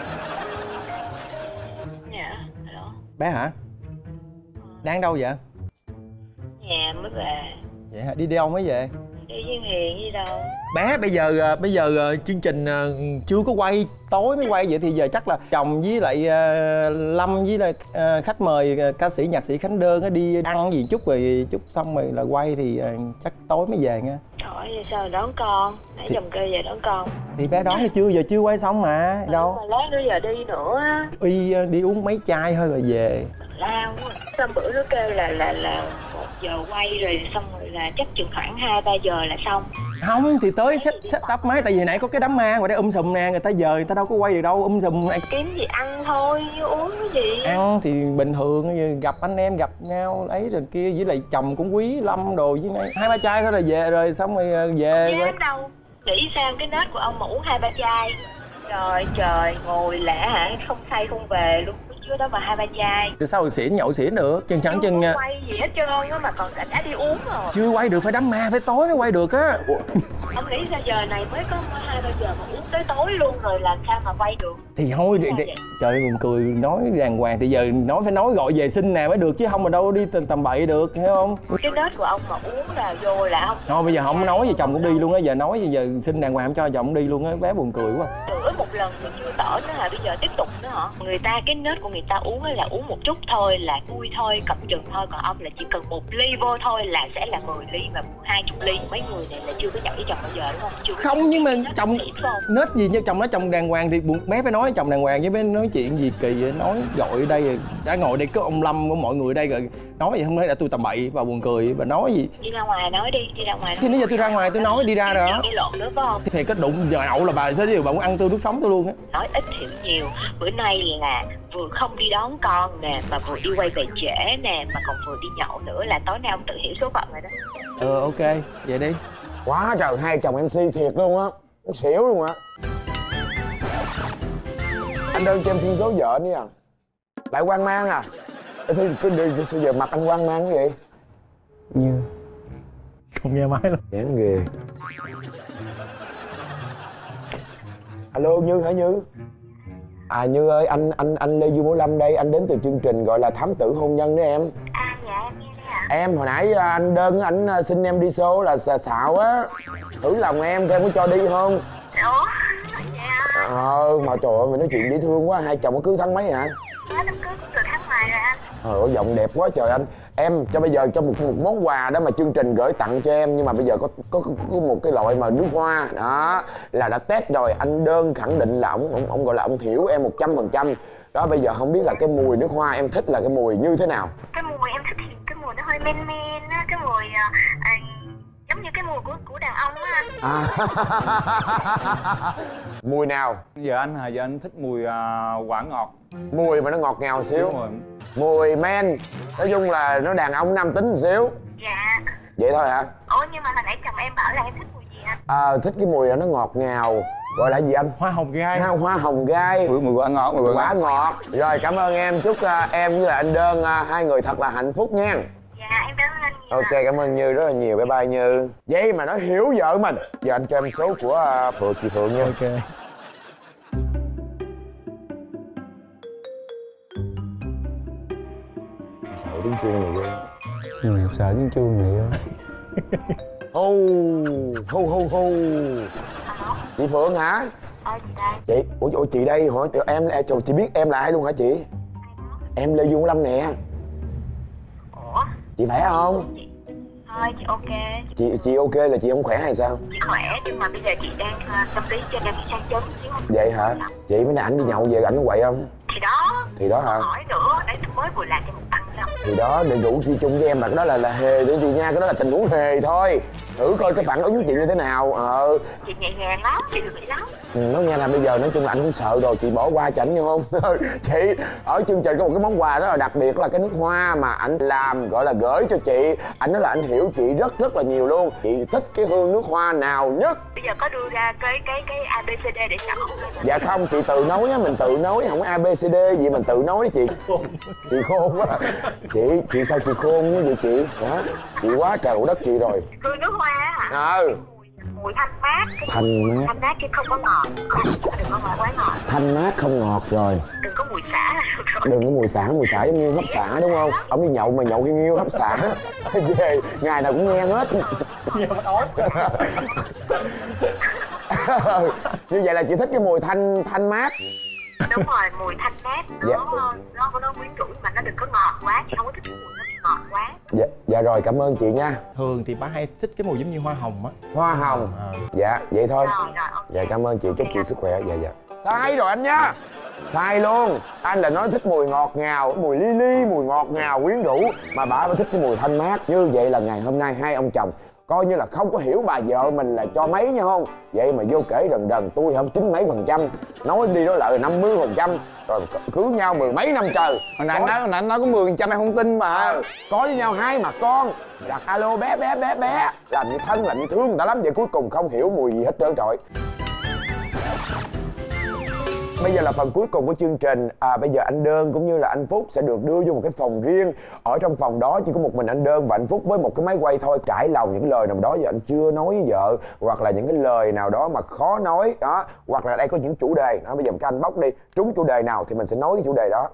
Dạ, hello. Bé hả? Đang đâu vậy? Nhà mới về. Vậy hả? Đi đâu mới về? Đi với Hiền gì đâu. Bé bây giờ chương trình chưa có quay, tối mới quay, vậy thì giờ chắc là chồng với lại Lâm với lại khách mời ca sĩ nhạc sĩ Khánh Đơn đi ăn gì chút rồi chút xong rồi là quay thì chắc tối mới về nha. Hỏi vậy sao đón con? Nãy chồng kêu về đón con. Thì bé đón thì giờ chưa quay xong mà đâu. Mà lát nữa giờ đi nữa á. Đi uống mấy chai thôi rồi về. Lao quá. Hôm bữa nó kêu là 1 giờ quay rồi xong rồi là chắc chừng khoảng 2-3 giờ là xong. Không thì tới set up máy, tại vì nãy có cái đám ma ngoài đây sùm nè, người ta giờ người ta đâu có quay được đâu, sùm này. Kiếm gì ăn thôi chứ uống cái gì. Ăn thì bình thường, gặp anh em gặp nhau ấy rồi kia, với lại chồng cũng quý Lâm đồ với này 2-3 chai thôi là về rồi xong rồi về. Dám đâu, nghĩ sao cái nết của ông mũ 2-3 chai. Trời ngồi lẽ hả, không say không về luôn chứ đó mà 2-3 chai. Từ sau rồi xỉn nhậu xỉn được chân chẳng chân chưa quay gì hết trơn á mà còn đã đi uống rồi. Chưa quay được, phải đám ma phải tối mới quay được á. Ông nghĩ sao giờ này mới có 2-3 giờ mà uống tới tối luôn rồi làm sao mà quay được? Thì thôi trời ơi, buồn cười, nói đàng hoàng thì giờ phải nói gọi về xin nè mới được chứ không mà đâu đi tầm bậy được, hiểu không? Cái nết của ông mà uống là vô là không. Thôi bây giờ không nói với chồng cũng đi luôn á, giờ nói giờ xin đàng hoàng cho chồng đi luôn á, bé buồn cười quá. Rửa một lần thì chưa tỏ nữa là bây giờ tiếp tục nữa hả? Người ta cái nết của người ta uống là uống một chút thôi là vui thôi, cầm chừng thôi, còn ông là chỉ cần 1 ly vô thôi là sẽ là 10 ly và 20 ly. Mấy người này là chưa có nhận với chồng bao giờ đúng không? Chưa Không, nhưng mà chồng nết gì như chồng nói chồng đàng hoàng thì bé phải nói với chồng đàng hoàng, với bé nói chuyện gì kỳ vậy, nói gọi đây rồi đã ngồi đây có ông Lâm của mọi người đây rồi nói gì không thấy là tôi tầm bậy và buồn cười và nói gì. Đi ra ngoài nói đi, đi ra ngoài. Thì bây giờ tôi ra ngoài tôi nói đi ra rồi đó. Đi lộn nữa phải không? Thì có đụng giờ nhậu là bà thế điều bà muốn ăn tôi nước sống tôi luôn á. Nói ít hiểu nhiều, bữa nay là vừa không đi đón con nè mà vừa đi quay về trễ nè mà còn vừa đi nhậu nữa là tối nay ông tự hiểu số phận rồi đó. Ok, vậy đi. Quá trời, hai chồng MC thiệt luôn á, muốn xỉu luôn á. Anh đơn cho em xin số vợ đi à. Lại hoang mang à? Thì sao giờ mặt anh hoang mang cái gì? Như Không nghe máy luôn. Chán ghê. Alo Như hả Như? À Như ơi, anh Lê Du Bảo Lâm đây, anh đến từ chương trình gọi là Thám Tử Hôn Nhân đó em. À dạ em nghe đây ạ. Em hồi nãy anh đơn anh xin em đi show là xạo á. Thử lòng em có cho đi không? Ủa? Dạ. Mà trời ơi mày nói chuyện dễ thương quá, hai chồng có cưới tháng mấy hả? Đám cưới cũng từ tháng ngoài rồi anh. Giọng đẹp quá trời anh. Em cho bây giờ cho một món quà đó mà chương trình gửi tặng cho em, nhưng mà bây giờ có một cái loại mà nước hoa đó là đã test rồi, anh đơn khẳng định là ông gọi là ông hiểu em 100%. Đó bây giờ không biết là cái mùi nước hoa em thích là cái mùi như thế nào? Cái mùi em thích thì cái mùi nó hơi men men á, cái mùi giống như cái mùi của đàn ông á anh. Mùi nào? Giờ anh thích mùi quả ngọt. Mùi mà nó ngọt ngào xíu. Đúng rồi. Mùi men, nói chung là nó đàn ông nam tính một xíu. Dạ. Vậy thôi hả? Ủa nhưng mà hồi nãy chồng em bảo là em thích mùi gì anh? Thích cái mùi nó ngọt ngào. Gọi là gì anh? Hoa hồng gai. Hoa hồng gai. Mùi quả ngọt, mùi quả ngọt. Rồi cảm ơn em, chúc em với anh Đơn hai người thật là hạnh phúc nha. Dạ em cảm ơn anh nhiều. Ok, cảm ơn Như rất là nhiều, bye bye Như. Vậy mà nó hiểu vợ mình. Giờ anh cho em số của chị Phượng nha. Ok. Sợ tiếng chuông này ghê. sợ tiếng chuông này. Hu. Chị Phượng hả? Chị đây. Ủa chị đây hỏi em, chị biết em là ai luôn hả chị? Em Lê Du Lâm nè. Ủa? Chị khỏe không? Thôi chị ok. Chị ok là chị không khỏe hay sao? Chị khỏe nhưng mà bây giờ chị đang tâm lý cho nên bị sang chấn chứ không. Vậy hả? Chị mới nãy ảnh đi nhậu về ảnh có quậy không? Thì đó hả? hỏi nữa, đấy tôi mới vừa làm cho một tăng xong. Thì đó, để rủ chị chung với em mà cái đó là hề để chị nha, cái đó là tình huống hề thôi. Thử coi cái phản ứng của chị như thế nào. Chị nhẹ nhàng lắm, chị được nghĩ lắm. Nói nghe là bây giờ nói chung là anh cũng sợ rồi, chị bỏ qua cho ảnh không? Chị ở chương trình có một cái món quà rất là đặc biệt là cái nước hoa mà anh làm gọi là gửi cho chị. Anh nói là anh hiểu chị rất là nhiều luôn. Chị thích cái hương nước hoa nào nhất? Bây giờ có đưa ra cái ABCD để chọn không? Dạ không, chị tự nói á, mình tự nói, không có ABCD gì mình tự nói chị. Chị khôn quá. Chị sao chị khôn quá vậy chị? Hả? Chị quá trời đất chị rồi. Hương nước hoa hả? Mùi thanh mát. Thanh mát chứ không có ngọt. Đừng có ngọt quá ngọt. Thanh mát không ngọt rồi. Đừng có mùi xả là được rồi. Đừng có mùi xả giống như hấp xả đúng không? Ông đi nhậu mà nhậu hiu hiu hấp xả. Về ngày nào cũng nghe hết. Nghe mất ói. Như vậy là chị thích cái mùi thanh mát. Đúng rồi, mùi thanh mát. Nó quyến rũ mà nó đừng có ngọt quá. Chị không có thích cái mùi nó bị ngọt quá. Dạ rồi, cảm ơn chị nha. Thường thì bác hay thích cái mùi giống như hoa hồng á. Hoa hồng. Dạ, vậy thôi. Dạ cảm ơn chị, chúc chị sức khỏe. Dạ. Sai rồi anh nha. Sai luôn. Anh là nói thích mùi ngọt ngào, mùi ly mùi ngọt ngào quyến rũ, mà bà thích cái mùi thanh mát. Như vậy là ngày hôm nay hai ông chồng coi như là không có hiểu bà vợ mình là cho mấy nha không? Vậy mà vô kể đần tôi không 9 mấy %, nói đi nói lại là 50%, rồi cưới nhau 10 mấy năm trời. Hồi nãy anh nói có 10% em không tin mà. Có với nhau hai mà con đặt alo bé làm như thân làm như thương người ta lắm, vậy cuối cùng không hiểu mùi gì hết trơn trọi. Bây giờ là phần cuối cùng của chương trình. Bây giờ anh Đơn cũng như là anh Phúc sẽ được đưa vô một cái phòng riêng. Ở trong phòng đó chỉ có một mình anh Đơn và anh Phúc với một cái máy quay thôi. Trải lòng những lời nào đó giờ anh chưa nói với vợ, hoặc là những cái lời nào đó mà khó nói đó, hoặc là đây có những chủ đề đó. Bây giờ các anh bóc đi, trúng chủ đề nào thì mình sẽ nói cái chủ đề đó.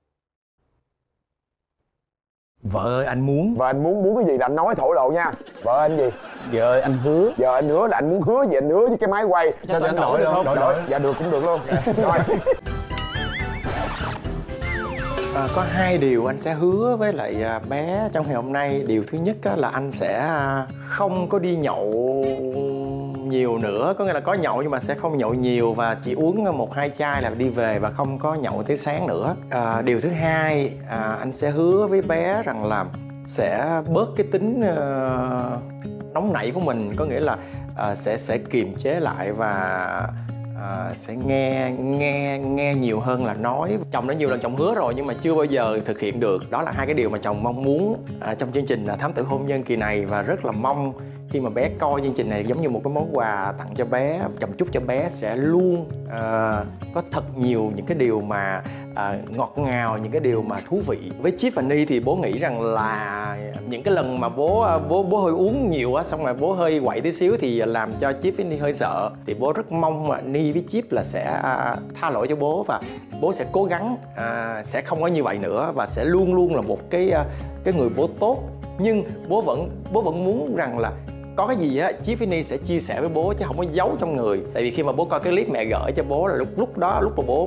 Vợ ơi anh muốn. Và anh muốn cái gì là anh nói thổ lộ nha. Vợ anh gì? Vợ ơi anh hứa. Giờ anh hứa là anh muốn hứa gì, anh hứa với cái máy quay. Cho anh đổi được không? Đổi. Dạ được, cũng được luôn. Rồi. Có 2 điều anh sẽ hứa với lại bé trong ngày hôm nay. Điều thứ nhất là anh sẽ không có đi nhậu nhiều nữa. Có nghĩa là có nhậu nhưng mà sẽ không nhậu nhiều, và chỉ uống 1-2 chai là đi về và không có nhậu tới sáng nữa. Điều thứ hai, anh sẽ hứa với bé rằng là sẽ bớt cái tính nóng nảy của mình. Có nghĩa là sẽ kiềm chế lại và sẽ nghe nhiều hơn là nói. Chồng đã nhiều lần chồng hứa rồi nhưng mà chưa bao giờ thực hiện được. Đó là 2 cái điều mà chồng mong muốn trong chương trình Thám Tử Hôn Nhân kỳ này, và rất là mong khi mà bé coi chương trình này giống như một cái món quà tặng cho bé, chăm chút cho bé sẽ luôn có thật nhiều những cái điều mà ngọt ngào, những cái điều mà thú vị. Với Chip và Ni thì bố nghĩ rằng là những cái lần mà bố hơi uống nhiều á, xong rồi bố hơi quậy tí xíu thì làm cho Chip với Ni hơi sợ. Thì bố rất mong mà Ni với Chip là sẽ tha lỗi cho bố, và bố sẽ cố gắng sẽ không có như vậy nữa, và sẽ luôn luôn là một cái người bố tốt. Nhưng bố vẫn muốn rằng là có cái gì á Chip với Ni sẽ chia sẻ với bố chứ không có giấu trong người. Tại vì khi mà bố coi cái clip mẹ gửi cho bố là lúc mà bố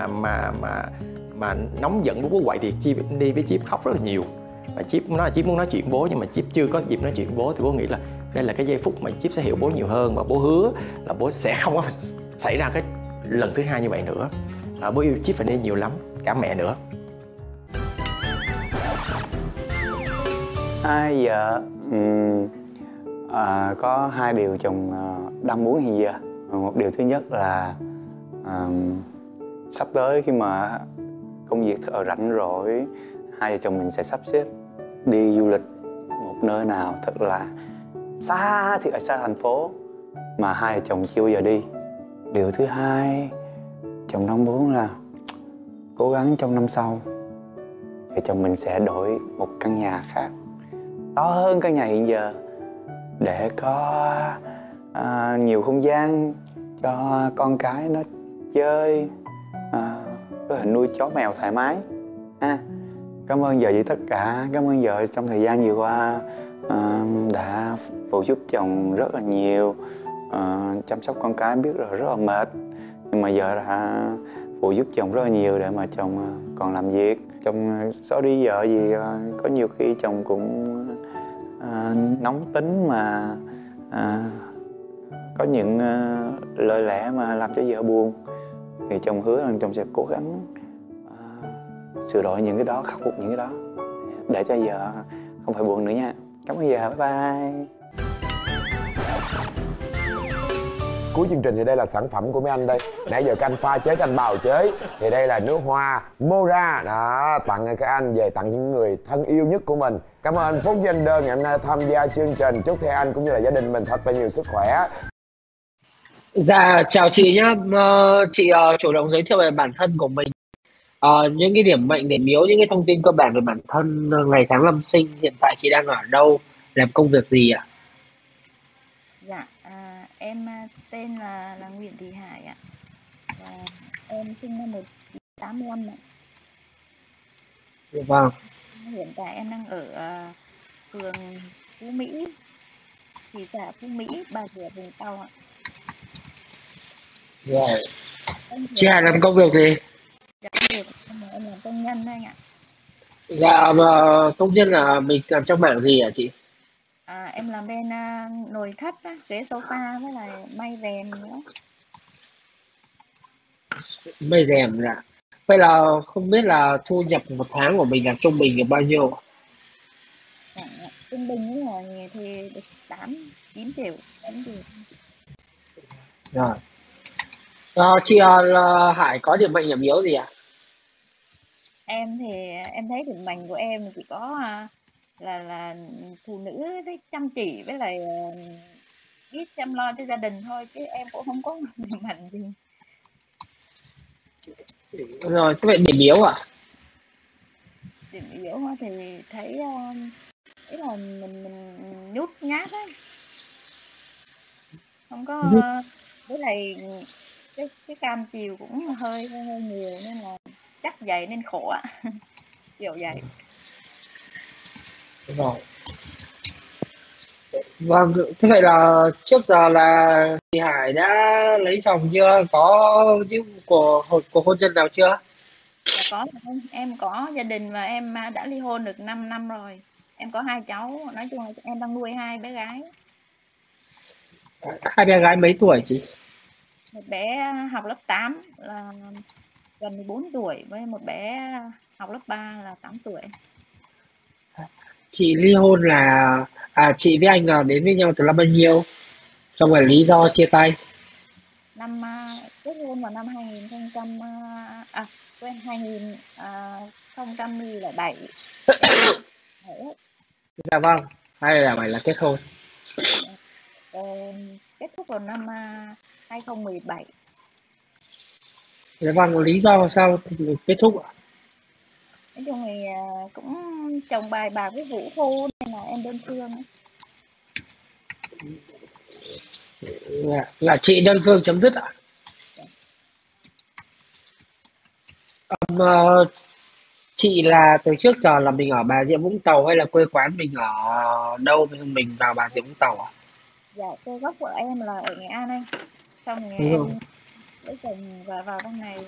mà nóng giận, bố quậy thì Chip Ni với Chip khóc rất là nhiều. Và Chip nói là Chip muốn nói chuyện bố nhưng mà Chip chưa có dịp nói chuyện bố, thì bố nghĩ là đây là cái giây phút mà Chip sẽ hiểu bố nhiều hơn, và bố hứa là bố sẽ không có xảy ra cái lần thứ hai như vậy nữa. Bố yêu Chip và Ni nhiều lắm, cả mẹ nữa. Vợ có 2 điều chồng đang muốn hiện giờ. Một điều thứ nhất là sắp tới khi mà công việc rảnh rỗi, hai vợ chồng mình sẽ sắp xếp đi du lịch một nơi nào thật là xa, thì ở xa thành phố mà hai vợ chồng chưa bao giờ đi. Điều thứ hai chồng đang muốn là cố gắng trong năm sau vợ chồng mình sẽ đổi một căn nhà khác to hơn căn nhà hiện giờ, để có nhiều không gian cho con cái nó chơi, có thể nuôi chó mèo thoải mái ha. Cảm ơn vợ vì tất cả. Cảm ơn vợ trong thời gian vừa qua đã phụ giúp chồng rất là nhiều. Chăm sóc con cái biết rồi rất là mệt, nhưng mà vợ đã phụ giúp chồng rất là nhiều để mà chồng còn làm việc. Chồng sorry vợ vì có nhiều khi chồng cũng nóng tính mà có những lời lẽ mà làm cho vợ buồn. Thì chồng hứa rằng chồng sẽ cố gắng sửa đổi những cái đó, khắc phục những cái đó để cho vợ không phải buồn nữa nha. Cảm ơn vợ, bye bye. Cuối chương trình thì đây là sản phẩm của mấy anh đây. Nãy giờ các anh pha chế, các anh bào chế. Thì đây là nước hoa Mora đó, tặng các anh, về tặng những người thân yêu nhất của mình. Cảm ơn anh Phúc với anh Đơn ngày hôm nay tham gia chương trình. Chúc thầy anh cũng như là gia đình mình thật là nhiều sức khỏe. Dạ chào chị nhá. Chị chủ động giới thiệu về bản thân của mình, những cái điểm mạnh, điểm yếu, những cái thông tin cơ bản về bản thân, ngày tháng năm sinh, hiện tại chị đang ở đâu, làm công việc gì ạ? Dạ, em tên là Nguyễn Thị Hải ạ. Và em sinh năm 1985 ạ. Vâng. Hiện tại em đang ở phường Phú Mỹ, thị xã Phú Mỹ, Bà Rịa, Vũng Tàu ạ. Rồi. Chị Hải làm công việc gì? Dạ, em làm công nhân thôi anh ạ. Dạ, công nhân là mình làm trong mảng gì hả chị? Em làm bên nội thất, ghế sofa với lại may rèm nữa. May rèm dạ. Vậy là không biết là thu nhập một tháng của mình là trung bình là bao nhiêu? Dạ, trung bình là thì được 8-9 triệu. 9 triệu. Rồi. Chị Hải có điểm mạnh điểm yếu gì ạ? Em thì em thấy điểm mạnh của em chỉ có là phụ nữ thích chăm chỉ với lại biết chăm lo cho gia đình thôi, chứ em cũng không có điểm mạnh gì. Rồi, thế vậy điểm yếu à? Điểm yếu thì thấy ý là mình nhút nhát ấy, không có với lại cái cam chiều cũng hơi nhiều nên là chắc vậy nên khổ ạ. Kiểu vậy. Rồi. Vâng, thế vậy là trước giờ là chị Hải đã lấy chồng chưa? Có những cuộc hôn nhân nào chưa? Dạ có rồi, em có gia đình và em đã ly hôn được 5 năm rồi. Em có 2 cháu, nói chung là em đang nuôi 2 bé gái. Hai bé gái mấy tuổi chị? Một bé học lớp 8 là gần 14 tuổi với một bé học lớp 3 là 8 tuổi. Chị ly hôn là chị với anh là đến với nhau từ năm bao nhiêu? Xong rồi lý do chia tay. Năm kết hôn vào năm 2000 quên 2007. Dạ vâng, hay là phải là kết hôn. Ờ, kết thúc vào năm 2017. Dạ vâng, lý do sao thì kết thúc ạ? Nói chung thì cũng chồng bài bạc với vũ phu nên là em đơn phương. Là chị đơn phương chấm dứt ạ? Ờ, chị là từ trước giờ là mình ở Bà Rịa Vũng Tàu hay là quê quán mình ở đâu mình vào Bà Rịa Vũng Tàu à? Dạ, quê gốc của em là ở Nghệ An anh. Xong rồi Đúng em rồi. lấy chồng và vào trong này.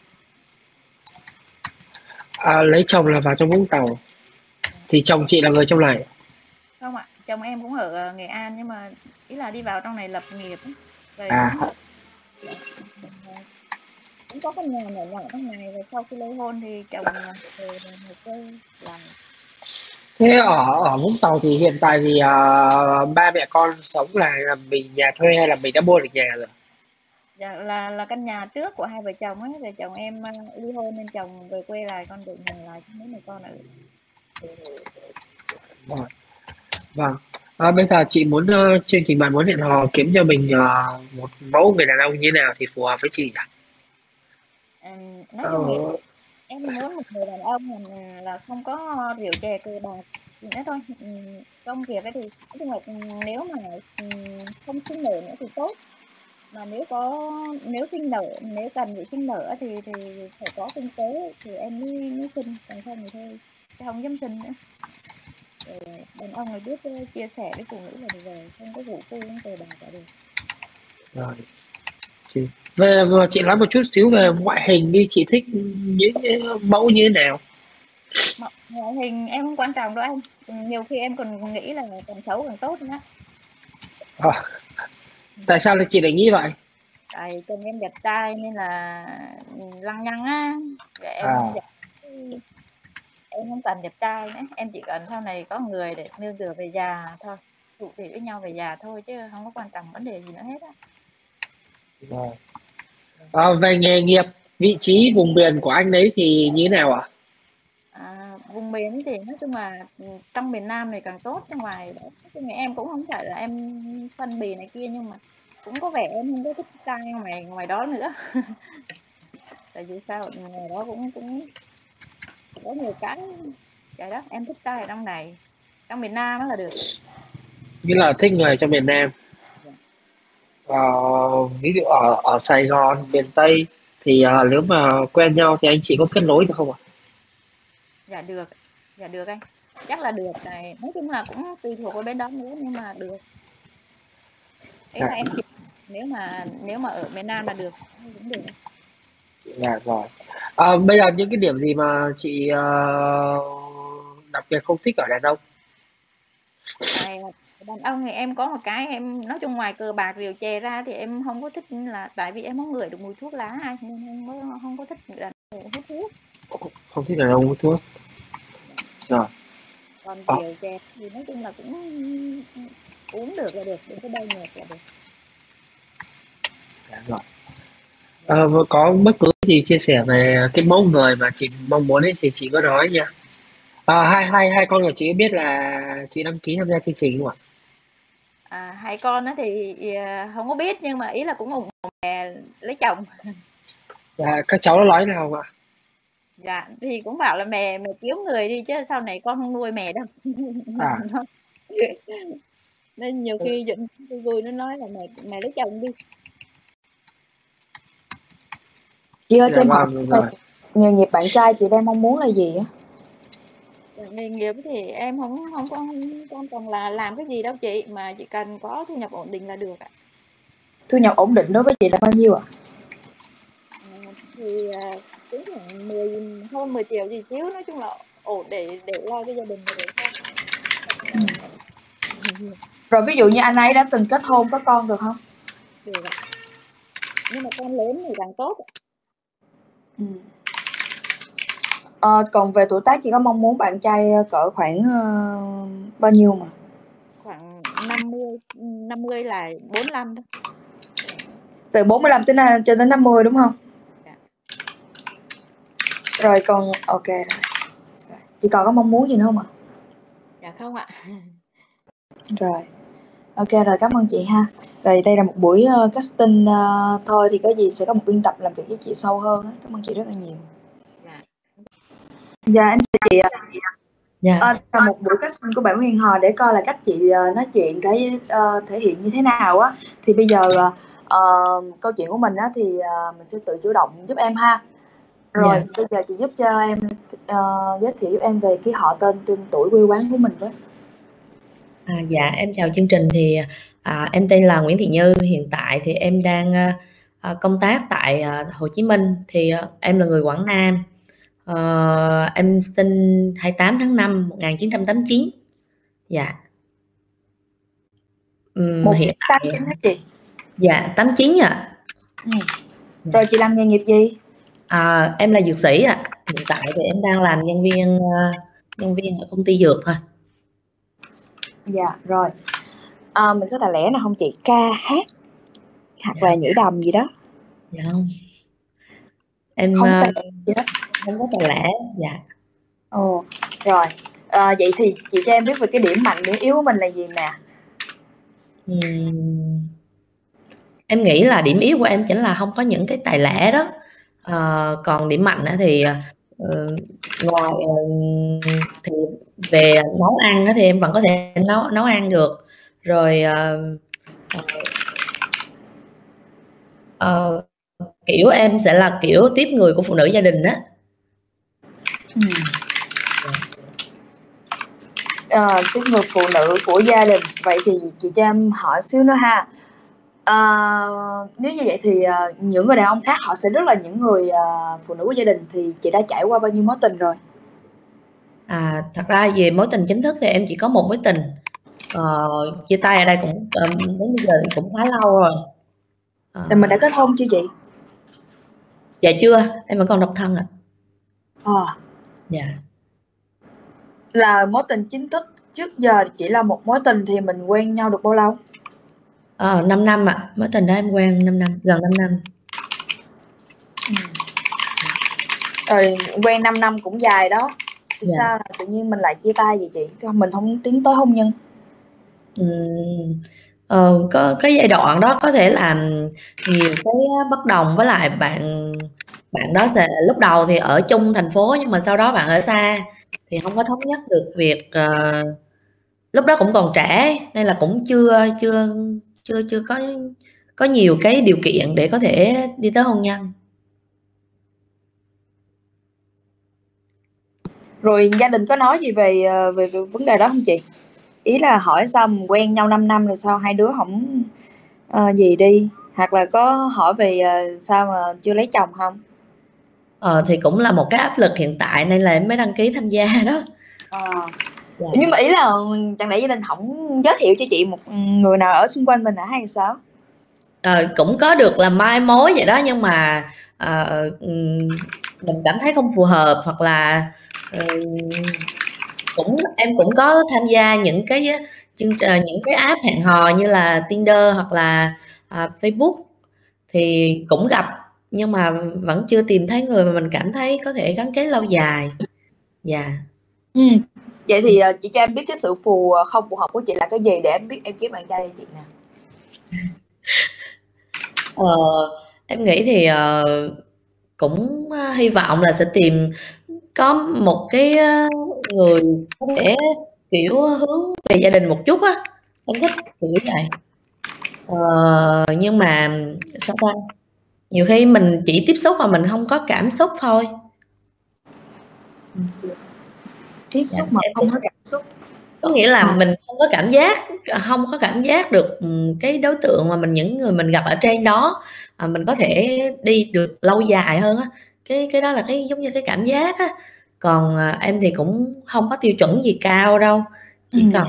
Lấy chồng là vào trong Vũng Tàu. Thì chồng chị là người trong này. Không ạ, chồng em cũng ở Nghệ An nhưng mà ý là đi vào trong này lập nghiệp ấy. Rồi À, cũng có căn nhà nhỏ nhỏ trong này và sau khi ly hôn thì chồng về một quê làm. thế ở Vũng Tàu thì hiện tại thì ba mẹ con sống là mình nhà thuê hay là mình đã mua được nhà rồi? Dạ, là căn nhà trước của hai vợ chồng ấy, rồi chồng em ly hôn nên chồng về quê lại, con được nhà lại cho mấy mẹ con ở. Rồi. Vâng. Bây giờ chị muốn chương trình bạn muốn hẹn hò kiếm cho mình một mẫu người đàn ông như thế nào thì phù hợp với chị ạ? Nói chung thì em muốn một người đàn ông là không có rượu chè cờ bạc gì nữa thôi. Công việc ấy thì nói chung là nếu mà không sinh nở nữa thì tốt, mà nếu sinh nở, nếu cần bị sinh nở thì phải có kinh tế thì em mới sinh, còn không thì thôi, chứ không dám sinh nữa. Đàn ông này biết chia sẻ với phụ nữ là được rồi, không có vụ phu không cờ bạc là được. Rồi. Về chị nói một chút xíu về ngoại hình đi, chị thích những cái mẫu như thế nào? Ngoại hình em không quan trọng đâu anh, nhiều khi em còn nghĩ là càng xấu càng tốt nữa. Tại sao lại chị lại nghĩ vậy? Tại chồng em đẹp trai nên là lăng nhăng á, rồi em không cần đẹp trai nữa, em chỉ cần sau này có người để nương tựa về già thôi, phụ thị với nhau về già thôi chứ không có quan trọng vấn đề gì nữa hết á. Rồi. Về nghề nghiệp, vị trí vùng miền của anh ấy thì như thế nào ạ? Vùng miền thì nói chung là trong miền Nam này càng tốt, trong ngoài đó nói chung là em cũng không phải là em phân bì này kia, nhưng mà cũng có vẻ em không có thích trai ngoài đó nữa. Tại vì sao ngoài đó cũng có nhiều cái vậy đó, em thích trai ở trong này, trong miền Nam đó là được. Như là thích người trong miền Nam. Ờ, ví dụ ở Sài Gòn, miền Tây thì nếu mà quen nhau thì anh chị có kết nối được không ạ? Dạ được anh, chắc là được này, nói chung là cũng tùy thuộc vào bên đó nữa nhưng mà được. Đấy là em chỉ nếu mà ở miền Nam là được cũng được. Dạ rồi. Bây giờ những cái điểm gì mà chị đặc biệt không thích ở đàn ông? Đàn ông thì em có một cái em nói chung ngoài cờ bạc rượu chè ra thì em không có thích, là tại vì em không ngửi được mùi thuốc lá ai nên không có thích đàn ông hút thuốc. Không thích đàn ông hút thuốc. Rồi. Còn rượu chè thì nói chung là cũng uống được là được, đừng có bay ngược là được. Dạ rồi. Có bất cứ gì chia sẻ về cái mẫu người mà chị mong muốn ấy thì chị có nói nha. Hai con của chị biết là chị đăng ký tham gia chương trình không ạ? Hai con đó thì không có biết nhưng mà ý là cũng ủng hộ mẹ lấy chồng. Dạ, các cháu nó nói nào ạ? Dạ thì cũng bảo là mẹ mẹ kiếm người đi chứ sau này con không nuôi mẹ đâu. À, Nên nhiều khi giận vui vui nó nói là mẹ lấy chồng đi. Chị ơi cho dạ em hỏi vâng về rồi. nghề nghiệp bạn trai chị đang mong muốn là gì á? Dạ, nghề nghiệp thì em không quan trọng là làm cái gì đâu chị, mà chỉ cần có thu nhập ổn định là được ạ. Thu nhập ổn định đối với chị là bao nhiêu ạ? Thì cũng khoảng hơn 10 triệu gì xíu, nói chung là ổn để lo cho gia đình là được thôi. Rồi ví dụ như anh ấy đã từng kết hôn có con được không? Được ạ. Nhưng mà con lớn thì càng tốt ạ. Còn về tuổi tác chị có mong muốn bạn trai cỡ khoảng bao nhiêu mà? Khoảng 50 là 45 thôi. Từ 45 cho đến 50 đúng không? Dạ. Rồi còn ok rồi. Chị còn có mong muốn gì nữa không ạ? Dạ không ạ. Rồi. Ok rồi, cảm ơn chị ha. Rồi đây là một buổi casting thôi, thì có gì sẽ có một biên tập làm việc với chị sâu hơn á. Cảm ơn chị rất là nhiều. Dạ. Dạ em chào chị ạ. Dạ. Là một buổi casting của bạn Huyền Hò để coi là cách chị nói chuyện cái thể hiện như thế nào á. Thì bây giờ câu chuyện của mình á thì mình sẽ tự chủ động giúp em ha. Rồi Dạ. bây giờ chị giúp cho em giới thiệu giúp em về cái họ tên tuổi quê quán của mình với. Dạ em chào chương trình, thì em tên là Nguyễn Thị Như, hiện tại thì em đang công tác tại Hồ Chí Minh, thì em là người Quảng Nam. Em sinh 28 tháng 5 1989. Dạ. Hiện tại 89 hả chị? dạ 89 ạ. Rồi chị làm nghề nghiệp gì? Em là dược sĩ ạ. Hiện tại thì em đang làm nhân viên ở công ty dược thôi. Dạ rồi. Mình có tài lẻ nào không chị? Ca hát hoặc là nhảy đầm gì đó? Dạ không. Em Không tài lẻ gì hết. không có tài lẻ. Dạ. Ồ, rồi. Vậy thì chị cho em biết về cái điểm mạnh, điểm yếu của mình là gì nè? Em nghĩ là điểm yếu của em chính là không có những cái tài lẻ đó. Còn điểm mạnh thì ngoài thì về nấu ăn thì em vẫn có thể nấu ăn được. Rồi kiểu em sẽ là kiểu tiếp người của phụ nữ gia đình á. Tiếp người phụ nữ của gia đình. Vậy thì chị cho em hỏi xíu nữa ha. Nếu như vậy thì những người đàn ông khác họ sẽ rất là những người phụ nữ của gia đình, thì chị đã trải qua bao nhiêu mối tình rồi? Thật ra về mối tình chính thức thì em chỉ có một mối tình. Chia tay ở đây cũng đến bây giờ thì cũng khá lâu rồi. Thì mình đã kết hôn chưa chị? Dạ chưa, em vẫn còn độc thân ạ. Dạ. Là mối tình chính thức trước giờ chỉ là một mối tình, thì mình quen nhau được bao lâu? 5 năm ạ. Mối tình đó em quen 5 năm, gần 5 năm. Rồi quen 5 năm cũng dài đó. Thì sao là tự nhiên mình lại chia tay vậy chị? Mình không tiến tới hôn nhân? Có cái giai đoạn đó có thể làm nhiều cái bất đồng với lại bạn đó. Sẽ lúc đầu thì ở chung thành phố, nhưng mà sau đó bạn ở xa thì không có thống nhất được việc. Lúc đó cũng còn trẻ nên là cũng chưa có nhiều cái điều kiện để có thể đi tới hôn nhân. Rồi gia đình có nói gì về vấn đề đó không chị? Ý là hỏi sao mình quen nhau 5 năm rồi sao hai đứa không gì đi, hoặc là có hỏi về sao mà chưa lấy chồng không? Thì cũng là một cái áp lực hiện tại nên là em mới đăng ký tham gia đó. Nhưng mà ý là chẳng lẽ gia đình không giới thiệu cho chị một người nào ở xung quanh mình hả hay sao? Cũng có được là mai mối vậy đó, nhưng mà mình cảm thấy không phù hợp, hoặc là em cũng có tham gia những cái những cái app hẹn hò như là Tinder hoặc là Facebook, thì cũng gặp nhưng mà vẫn chưa tìm thấy người mà mình cảm thấy có thể gắn kết lâu dài. Dạ. Vậy thì chị cho em biết cái sự không phù hợp của chị là cái gì để em biết em kiếm bạn trai cho chị nè. Em nghĩ thì cũng hy vọng là sẽ tìm có một cái người có thể kiểu hướng về gia đình một chút á, em thích kiểu vậy. Nhưng mà sao ta, nhiều khi mình chỉ tiếp xúc mà mình không có cảm xúc thôi. Tiếp xúc mà không có cảm xúc, có nghĩa là mình không có cảm giác được cái đối tượng mà những người mình gặp ở trên đó, mình có thể đi được lâu dài hơn á, cái đó là cái giống như cái cảm giác á. Còn em thì cũng không có tiêu chuẩn gì cao đâu, chỉ cần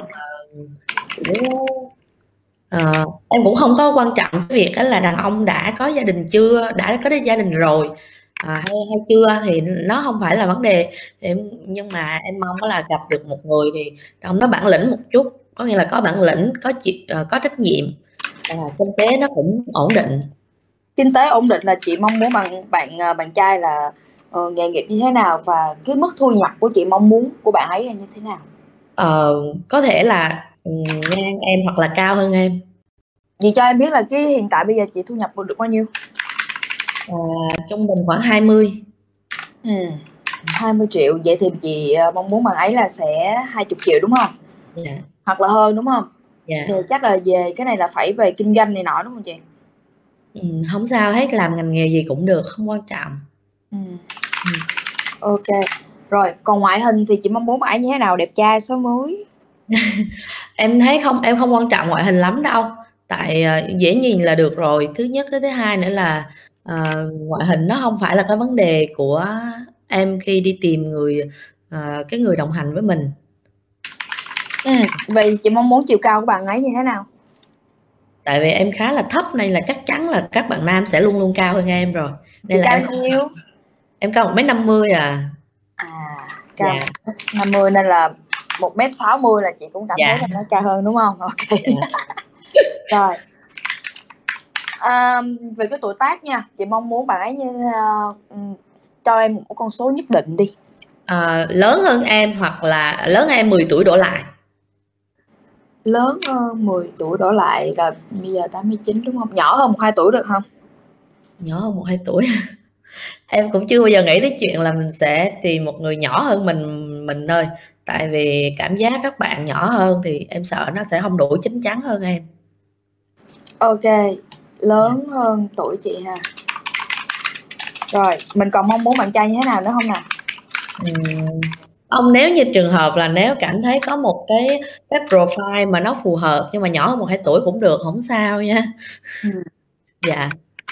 em cũng không có quan trọng cái việc đó là đàn ông đã có gia đình chưa, đã có gia đình rồi hay chưa, thì nó không phải là vấn đề. Nhưng mà em mong là gặp được một người thì trong nó bản lĩnh một chút, có nghĩa là có bản lĩnh, có trách nhiệm, kinh tế nó cũng ổn định. Kinh tế ổn định là chị mong muốn bạn trai là nghề nghiệp như thế nào, và cái mức thu nhập của chị mong muốn của bạn ấy là như thế nào? Có thể là ngang em hoặc là cao hơn em. Chị cho em biết là cái hiện tại bây giờ chị thu nhập được bao nhiêu? Trung bình khoảng 20. 20 triệu. Vậy thì chị mong muốn bạn ấy là sẽ 20 triệu đúng không? Dạ. Hoặc là hơn đúng không? Dạ. Thì chắc là về cái này là phải về kinh doanh này nọ đúng không chị? Không sao hết, làm ngành nghề gì cũng được, không quan trọng. Ok. Rồi, còn ngoại hình thì chị mong muốn bạn ấy như thế nào? Đẹp trai, xấu múi? Em thấy em không quan trọng ngoại hình lắm đâu, tại dễ nhìn là được rồi. Thứ nhất, cái thứ hai nữa là ngoại hình nó không phải là cái vấn đề của em khi đi tìm cái người đồng hành với mình. Vậy chị mong muốn chiều cao của bạn ấy như thế nào? Tại vì em khá là thấp nên là chắc chắn là các bạn nam sẽ luôn luôn cao hơn em rồi. Nên Chị là cao nhiêu? Em cao 1m50 à. Cao 1m50 nên là 1m60 là chị cũng cảm thấy là nó cao hơn đúng không? Ok. Rồi. Về cái tuổi tác nha, chị mong muốn bạn ấy như cho em một con số nhất định đi. Lớn hơn em hoặc là lớn hơn em 10 tuổi đổ lại. Lớn hơn 10 tuổi đổ lại là bây giờ 89 đúng không? Nhỏ hơn 1-2 tuổi được không? Nhỏ hơn 1-2 tuổi. Em cũng chưa bao giờ nghĩ đến chuyện là mình sẽ tìm một người nhỏ hơn mình thôi. Tại vì cảm giác các bạn nhỏ hơn thì em sợ nó sẽ không đủ chín chắn hơn em. Ok, lớn hơn tuổi chị ha. Rồi, mình còn mong muốn bạn trai như thế nào nữa không nào? Ông nếu như trường hợp là nếu cảm thấy có một cái profile mà nó phù hợp nhưng mà nhỏ hơn 1-2 tuổi cũng được, không sao nha. Dạ.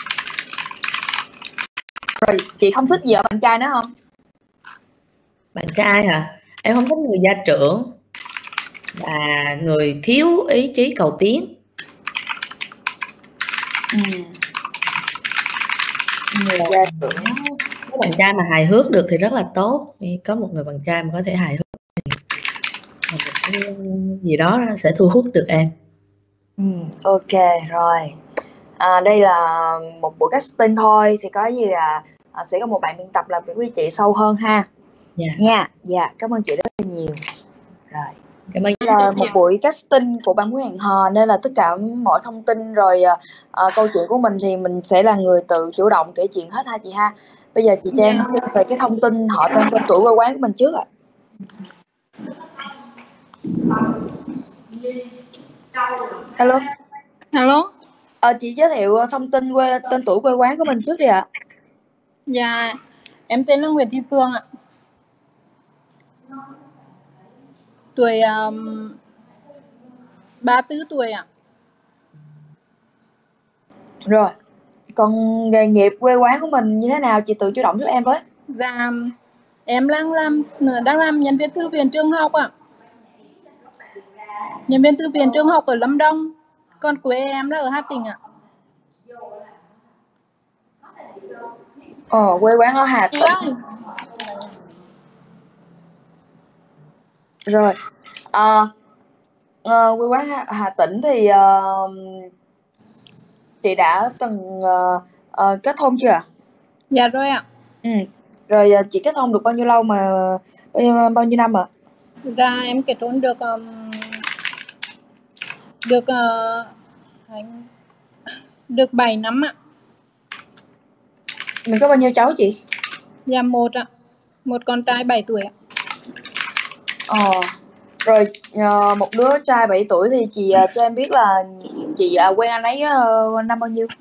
Rồi, chị không thích gì ở bạn trai nữa không? Bạn trai hả? Em không thích người gia trưởng và người thiếu ý chí cầu tiến. Người gia trưởng. Có bạn trai mà hài hước được thì rất là tốt. Có một người bạn trai mà có thể hài hước thì cái gì đó nó sẽ thu hút được em. Ok rồi. Đây là một buổi casting thôi, thì có gì là sẽ có một bạn biên tập làm việc với chị sâu hơn ha. Nha. Dạ, cảm ơn chị rất là nhiều. Rồi. Cảm ơn. Là một buổi casting của ban huấn hẹn hò nên là tất cả mọi thông tin rồi câu chuyện của mình thì mình sẽ là người tự chủ động kể chuyện hết ha chị ha. Bây giờ chị cho em xin về cái thông tin họ tên tuổi quê quán của mình trước ạ. Hello. Hello. Chị giới thiệu thông tin tên tuổi quê quán của mình trước đi ạ. Dạ, em tên là Nguyễn Thị Phương ạ. Tuổi 34 tuổi ạ. Rồi, còn nghề nghiệp quê quán của mình như thế nào chị tự chủ động giúp em với. Dạ, em đang làm nhân viên thư viện trường học ạ. Nhân viên thư viện trường học ở Lâm Đồng. Còn quê em là ở Hà Tĩnh ạ. Quê quán ở Hà Tĩnh. Rồi, quê quán Hà Tĩnh thì chị đã từng kết hôn chưa ạ? Dạ rồi ạ. Rồi chị kết hôn được bao nhiêu lâu mà bao nhiêu năm ạ? Dạ em kết hôn được 7 năm ạ. Mình có bao nhiêu cháu chị? Dạ một ạ. Một con trai 7 tuổi ạ. Rồi một đứa trai 7 tuổi thì chị cho em biết là chị quen anh ấy năm bao nhiêu?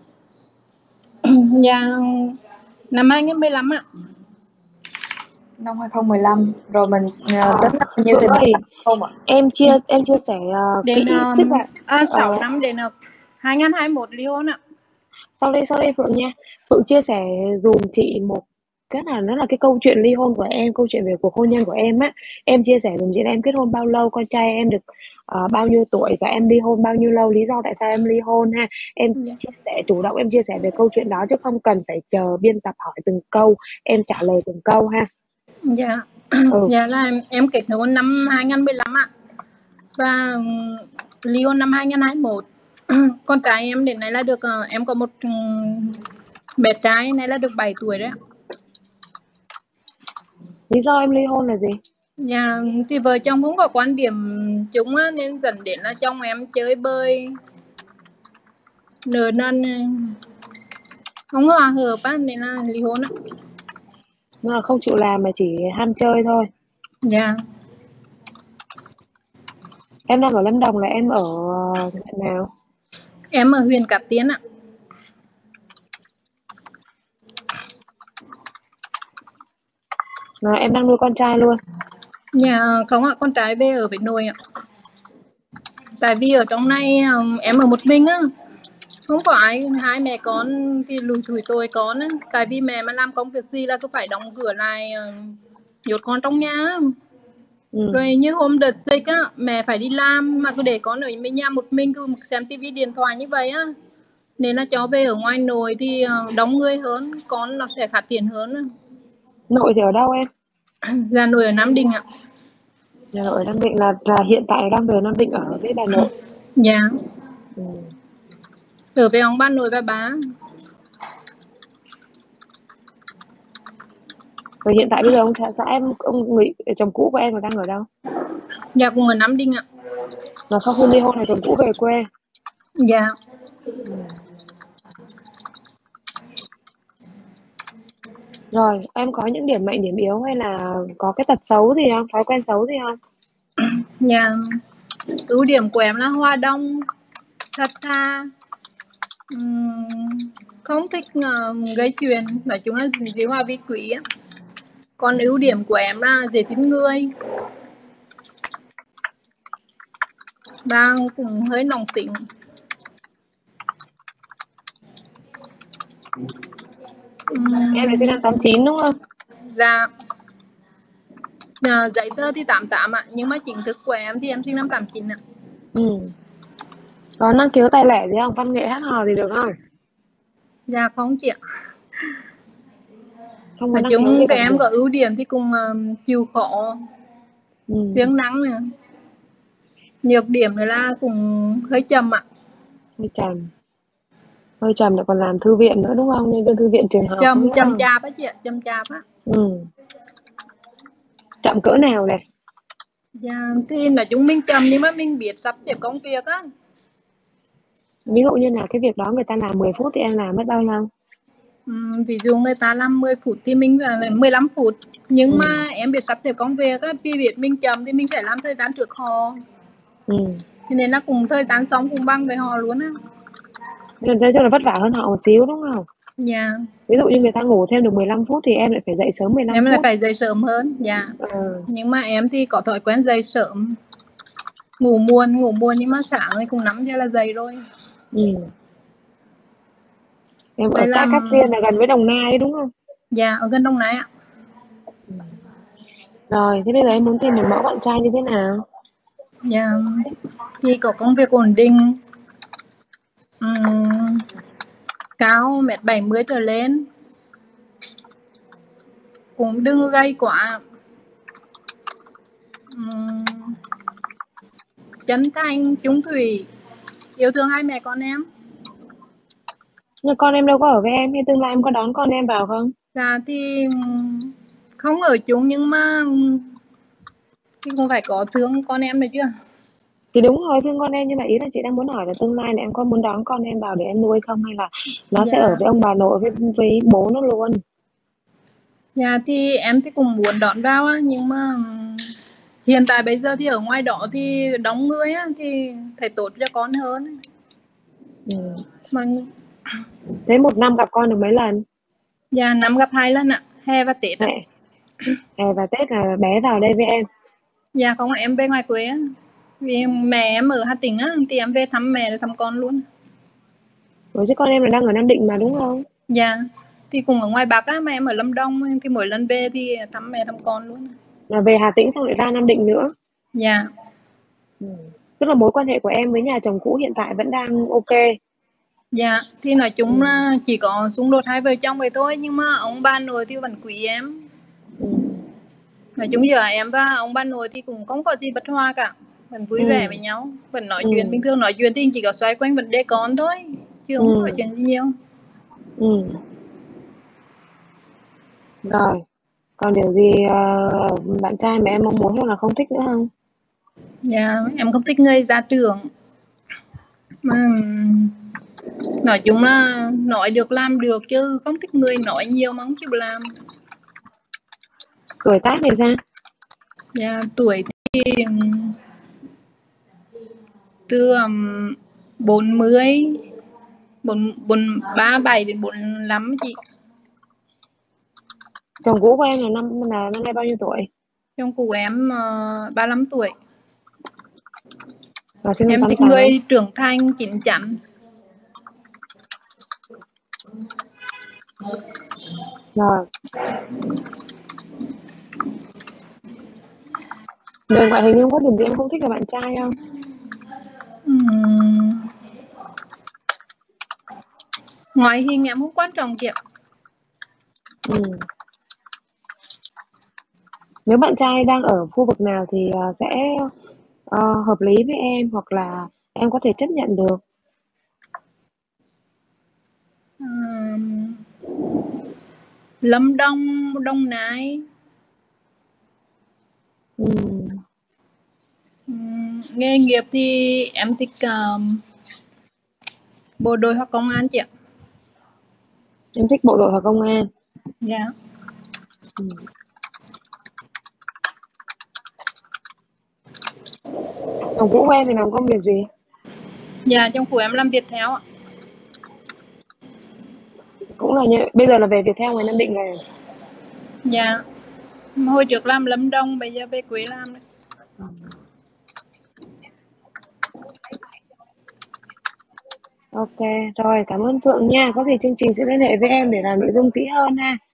Dạ năm 2015 ạ. Năm 2015. Rồi mình đến năm bao nhiêu thì mình không ạ? Em chia sẻ Đến kỹ, tức là 6 năm đến 2021 ly hôn ạ. sau đây Phượng nha. Phượng chia sẻ dùm chị một cái là nó là cái câu chuyện ly hôn của em, câu chuyện về cuộc hôn nhân của em á. Em chia sẻ dùm chị là em kết hôn bao lâu, con trai em được bao nhiêu tuổi và em ly hôn bao nhiêu lâu, lý do tại sao em ly hôn ha. Em chia sẻ chủ động, em chia sẻ về câu chuyện đó chứ không cần phải chờ biên tập hỏi từng câu, em trả lời từng câu ha. Dạ. Dạ là em kết hôn năm 2015 ạ. Và ly hôn năm 2021. Con trai em đến nay là được em có một bé trai này là được 7 tuổi đấy ạ. Lý do em ly hôn là gì? Dạ thì vợ chồng cũng có quan điểm chung á, nên dẫn đến là chồng em chơi bời nợ nần không hòa hợp á, nên là ly hôn á. Nó là không chịu làm mà chỉ ham chơi thôi. Dạ. Em đang ở Lâm Đồng là em ở huyện nào? Em ở huyện Cát Tiên ạ. Em đang nuôi con trai luôn? Dạ không ạ, con trai về ở với nội ạ. Tại vì ở trong này em ở một mình á, không có ai, hai mẹ con thì lùi thủi tôi con á. Tại vì mẹ mà làm công việc gì là cứ phải đóng cửa lại nhốt con trong nhà. Rồi như hôm đợt dịch á, mẹ phải đi làm mà cứ để con ở nhà một mình cứ xem tivi điện thoại như vậy á. Nên là cháu về ở ngoài nội thì đông người hơn, con nó sẽ phát triển hơn. Nội thì ở đâu em? Là nội ở Nam Định ạ. Nhà nội ở Nam Định là hiện tại đang về Nam Định ở với bà nội. Dạ. Ở với ông bà nội và bà. Rồi hiện tại bây giờ ông người chồng cũ của em đang ở đâu? Dạ cũng ở Nam Định ạ. Là sau khi ly hôn là chồng cũ về quê? Dạ. Rồi em có những điểm mạnh điểm yếu hay là có cái tật xấu gì không, thói quen xấu gì không? Dạ. Ưu điểm của em là hoa đông, thật tha, không thích gây chuyện, nói chung là dĩ hòa vi quý á. Còn ưu điểm của em là dễ tin người và cũng hơi nóng tính. Em là sinh năm 89 đúng không? Dạ. Giấy tờ thì 88 ạ, nhưng mà chính thức của em thì em sinh năm 89 ạ. Có năng khiếu tài lẻ gì không? Văn nghệ hát hò gì được không? Dạ không chị ạ. Không có nói chung các em có ưu điểm thì cùng chịu khó, siêng năng nữa. Nhược điểm nữa là cũng hơi chậm ạ. Hơi chậm lại còn làm thư viện nữa đúng không? Nên thư viện trường học. Chậm chạp á chị ạ, chậm chạp á. Chậm cỡ nào này? Dạ, thì nói chung mình chậm nhưng mà mình biết sắp xếp công việc á. Ví dụ như là cái việc đó người ta làm 10 phút thì em làm mất bao lâu? Ví dụ người ta làm 10 phút thì mình là 15 phút. Nhưng mà em biết sắp xếp công việc á, vì biết mình chậm thì mình sẽ làm thời gian trước họ. Thì nên là cùng thời gian sống cùng bằng với họ luôn á. Nên cho là vất vả hơn họ một xíu đúng không? Dạ. Ví dụ như người ta ngủ thêm được 15 phút thì em lại phải dậy sớm 15 phút. Em lại phải dậy sớm hơn, dạ. Nhưng mà em thì có thói quen dậy sớm. Ngủ muộn nhưng mà sáng thì cũng 5 giờ là dậy rồi. Em ở tại Cát Tiên là gần với Đồng Nai đúng không? Dạ, ở gần Đồng Nai ạ. Rồi, thế bây giờ em muốn tìm một mẫu bạn trai như thế nào? Dạ, thì có công việc ổn định, cao 1m70 trở lên, cũng đừng gầy quá, chân thành, chung thủy, yêu thương hai mẹ con em. Nhưng con em đâu có ở với em, hay tương lai em có đón con em vào không? Dạ thì không ở chung nhưng mà thì cũng phải có thương con em này chứ. Thì đúng rồi, thương con em, nhưng mà ý là chị đang muốn hỏi là tương lai này em có muốn đón con em vào để em nuôi không, hay là nó sẽ ở Dạ. với ông bà nội với bố nó luôn? Dạ thì em thì cũng muốn đón vào á, nhưng mà hiện tại bây giờ thì ở ngoài đó thì đông người á thì thấy tốt cho con hơn. Mà Thế một năm gặp con được mấy lần? dạ năm gặp 2 lần ạ, hè và Tết ạ. Hè và Tết là bé vào đây với em? Dạ không, em về ngoài quê á, vì mẹ em ở Hà Tĩnh á thì em về thăm mẹ rồi thăm con luôn. Ủa chứ con em là đang ở Nam Định mà đúng không? Dạ thì cùng ở ngoài Bắc á, mà em ở Lâm Đồng thì mỗi lần về thì thăm mẹ thăm con luôn. Là về Hà Tĩnh xong lại ra Nam Định nữa? Dạ. Tức là mối quan hệ của em với nhà chồng cũ hiện tại vẫn đang ok? Dạ thì nói chung là chỉ có xung đột hai vợ chồng vậy thôi, nhưng mà ông bà nội thì vẫn quý em. Nói chung giờ em và ông bà nội thì cũng không có gì bất hòa cả, vẫn vui vẻ với nhau, vẫn nói chuyện bình thường. Nói chuyện thì chỉ có xoay quanh vấn đề con thôi, chứ không nói chuyện gì nhiều. Rồi, còn điều gì bạn trai mà em mong muốn hoặc là không thích nữa không? Dạ em không thích người gia trưởng, mà nói chung là nói được làm được, chứ không thích người nói nhiều mà không chịu làm. Tuổi tác thì sao? Dạ tuổi thì từ 40, 37 đến 45 chị. Chồng cũ của em là năm nay bao nhiêu tuổi? Chồng cũ em 35 tuổi. Em thích người trưởng thành, chín chắn. Rồi. Về ngoại hình em có điểm gì em không thích ở bạn trai không? Ngoại hình em không quan trọng chị ạ. Nếu bạn trai đang ở khu vực nào thì sẽ hợp lý với em, hoặc là em có thể chấp nhận được? Lâm Đồng, Đồng Nai. Nghề nghiệp thì em thích bộ đội hoặc công an chị ạ. Em thích bộ đội hoặc công an? Dạ. Chồng cũ của em thì làm công việc gì? Dạ chồng cũ em làm Viettel ạ. Cũng là như bây giờ là về Viettel ngoài Nam Định rồi? Dạ. Hồi trước làm Lâm Đồng, bây giờ về quê làm đấy. Ok, rồi cảm ơn Phượng nha. Có gì chương trình sẽ liên hệ với em để làm nội dung kỹ hơn ha.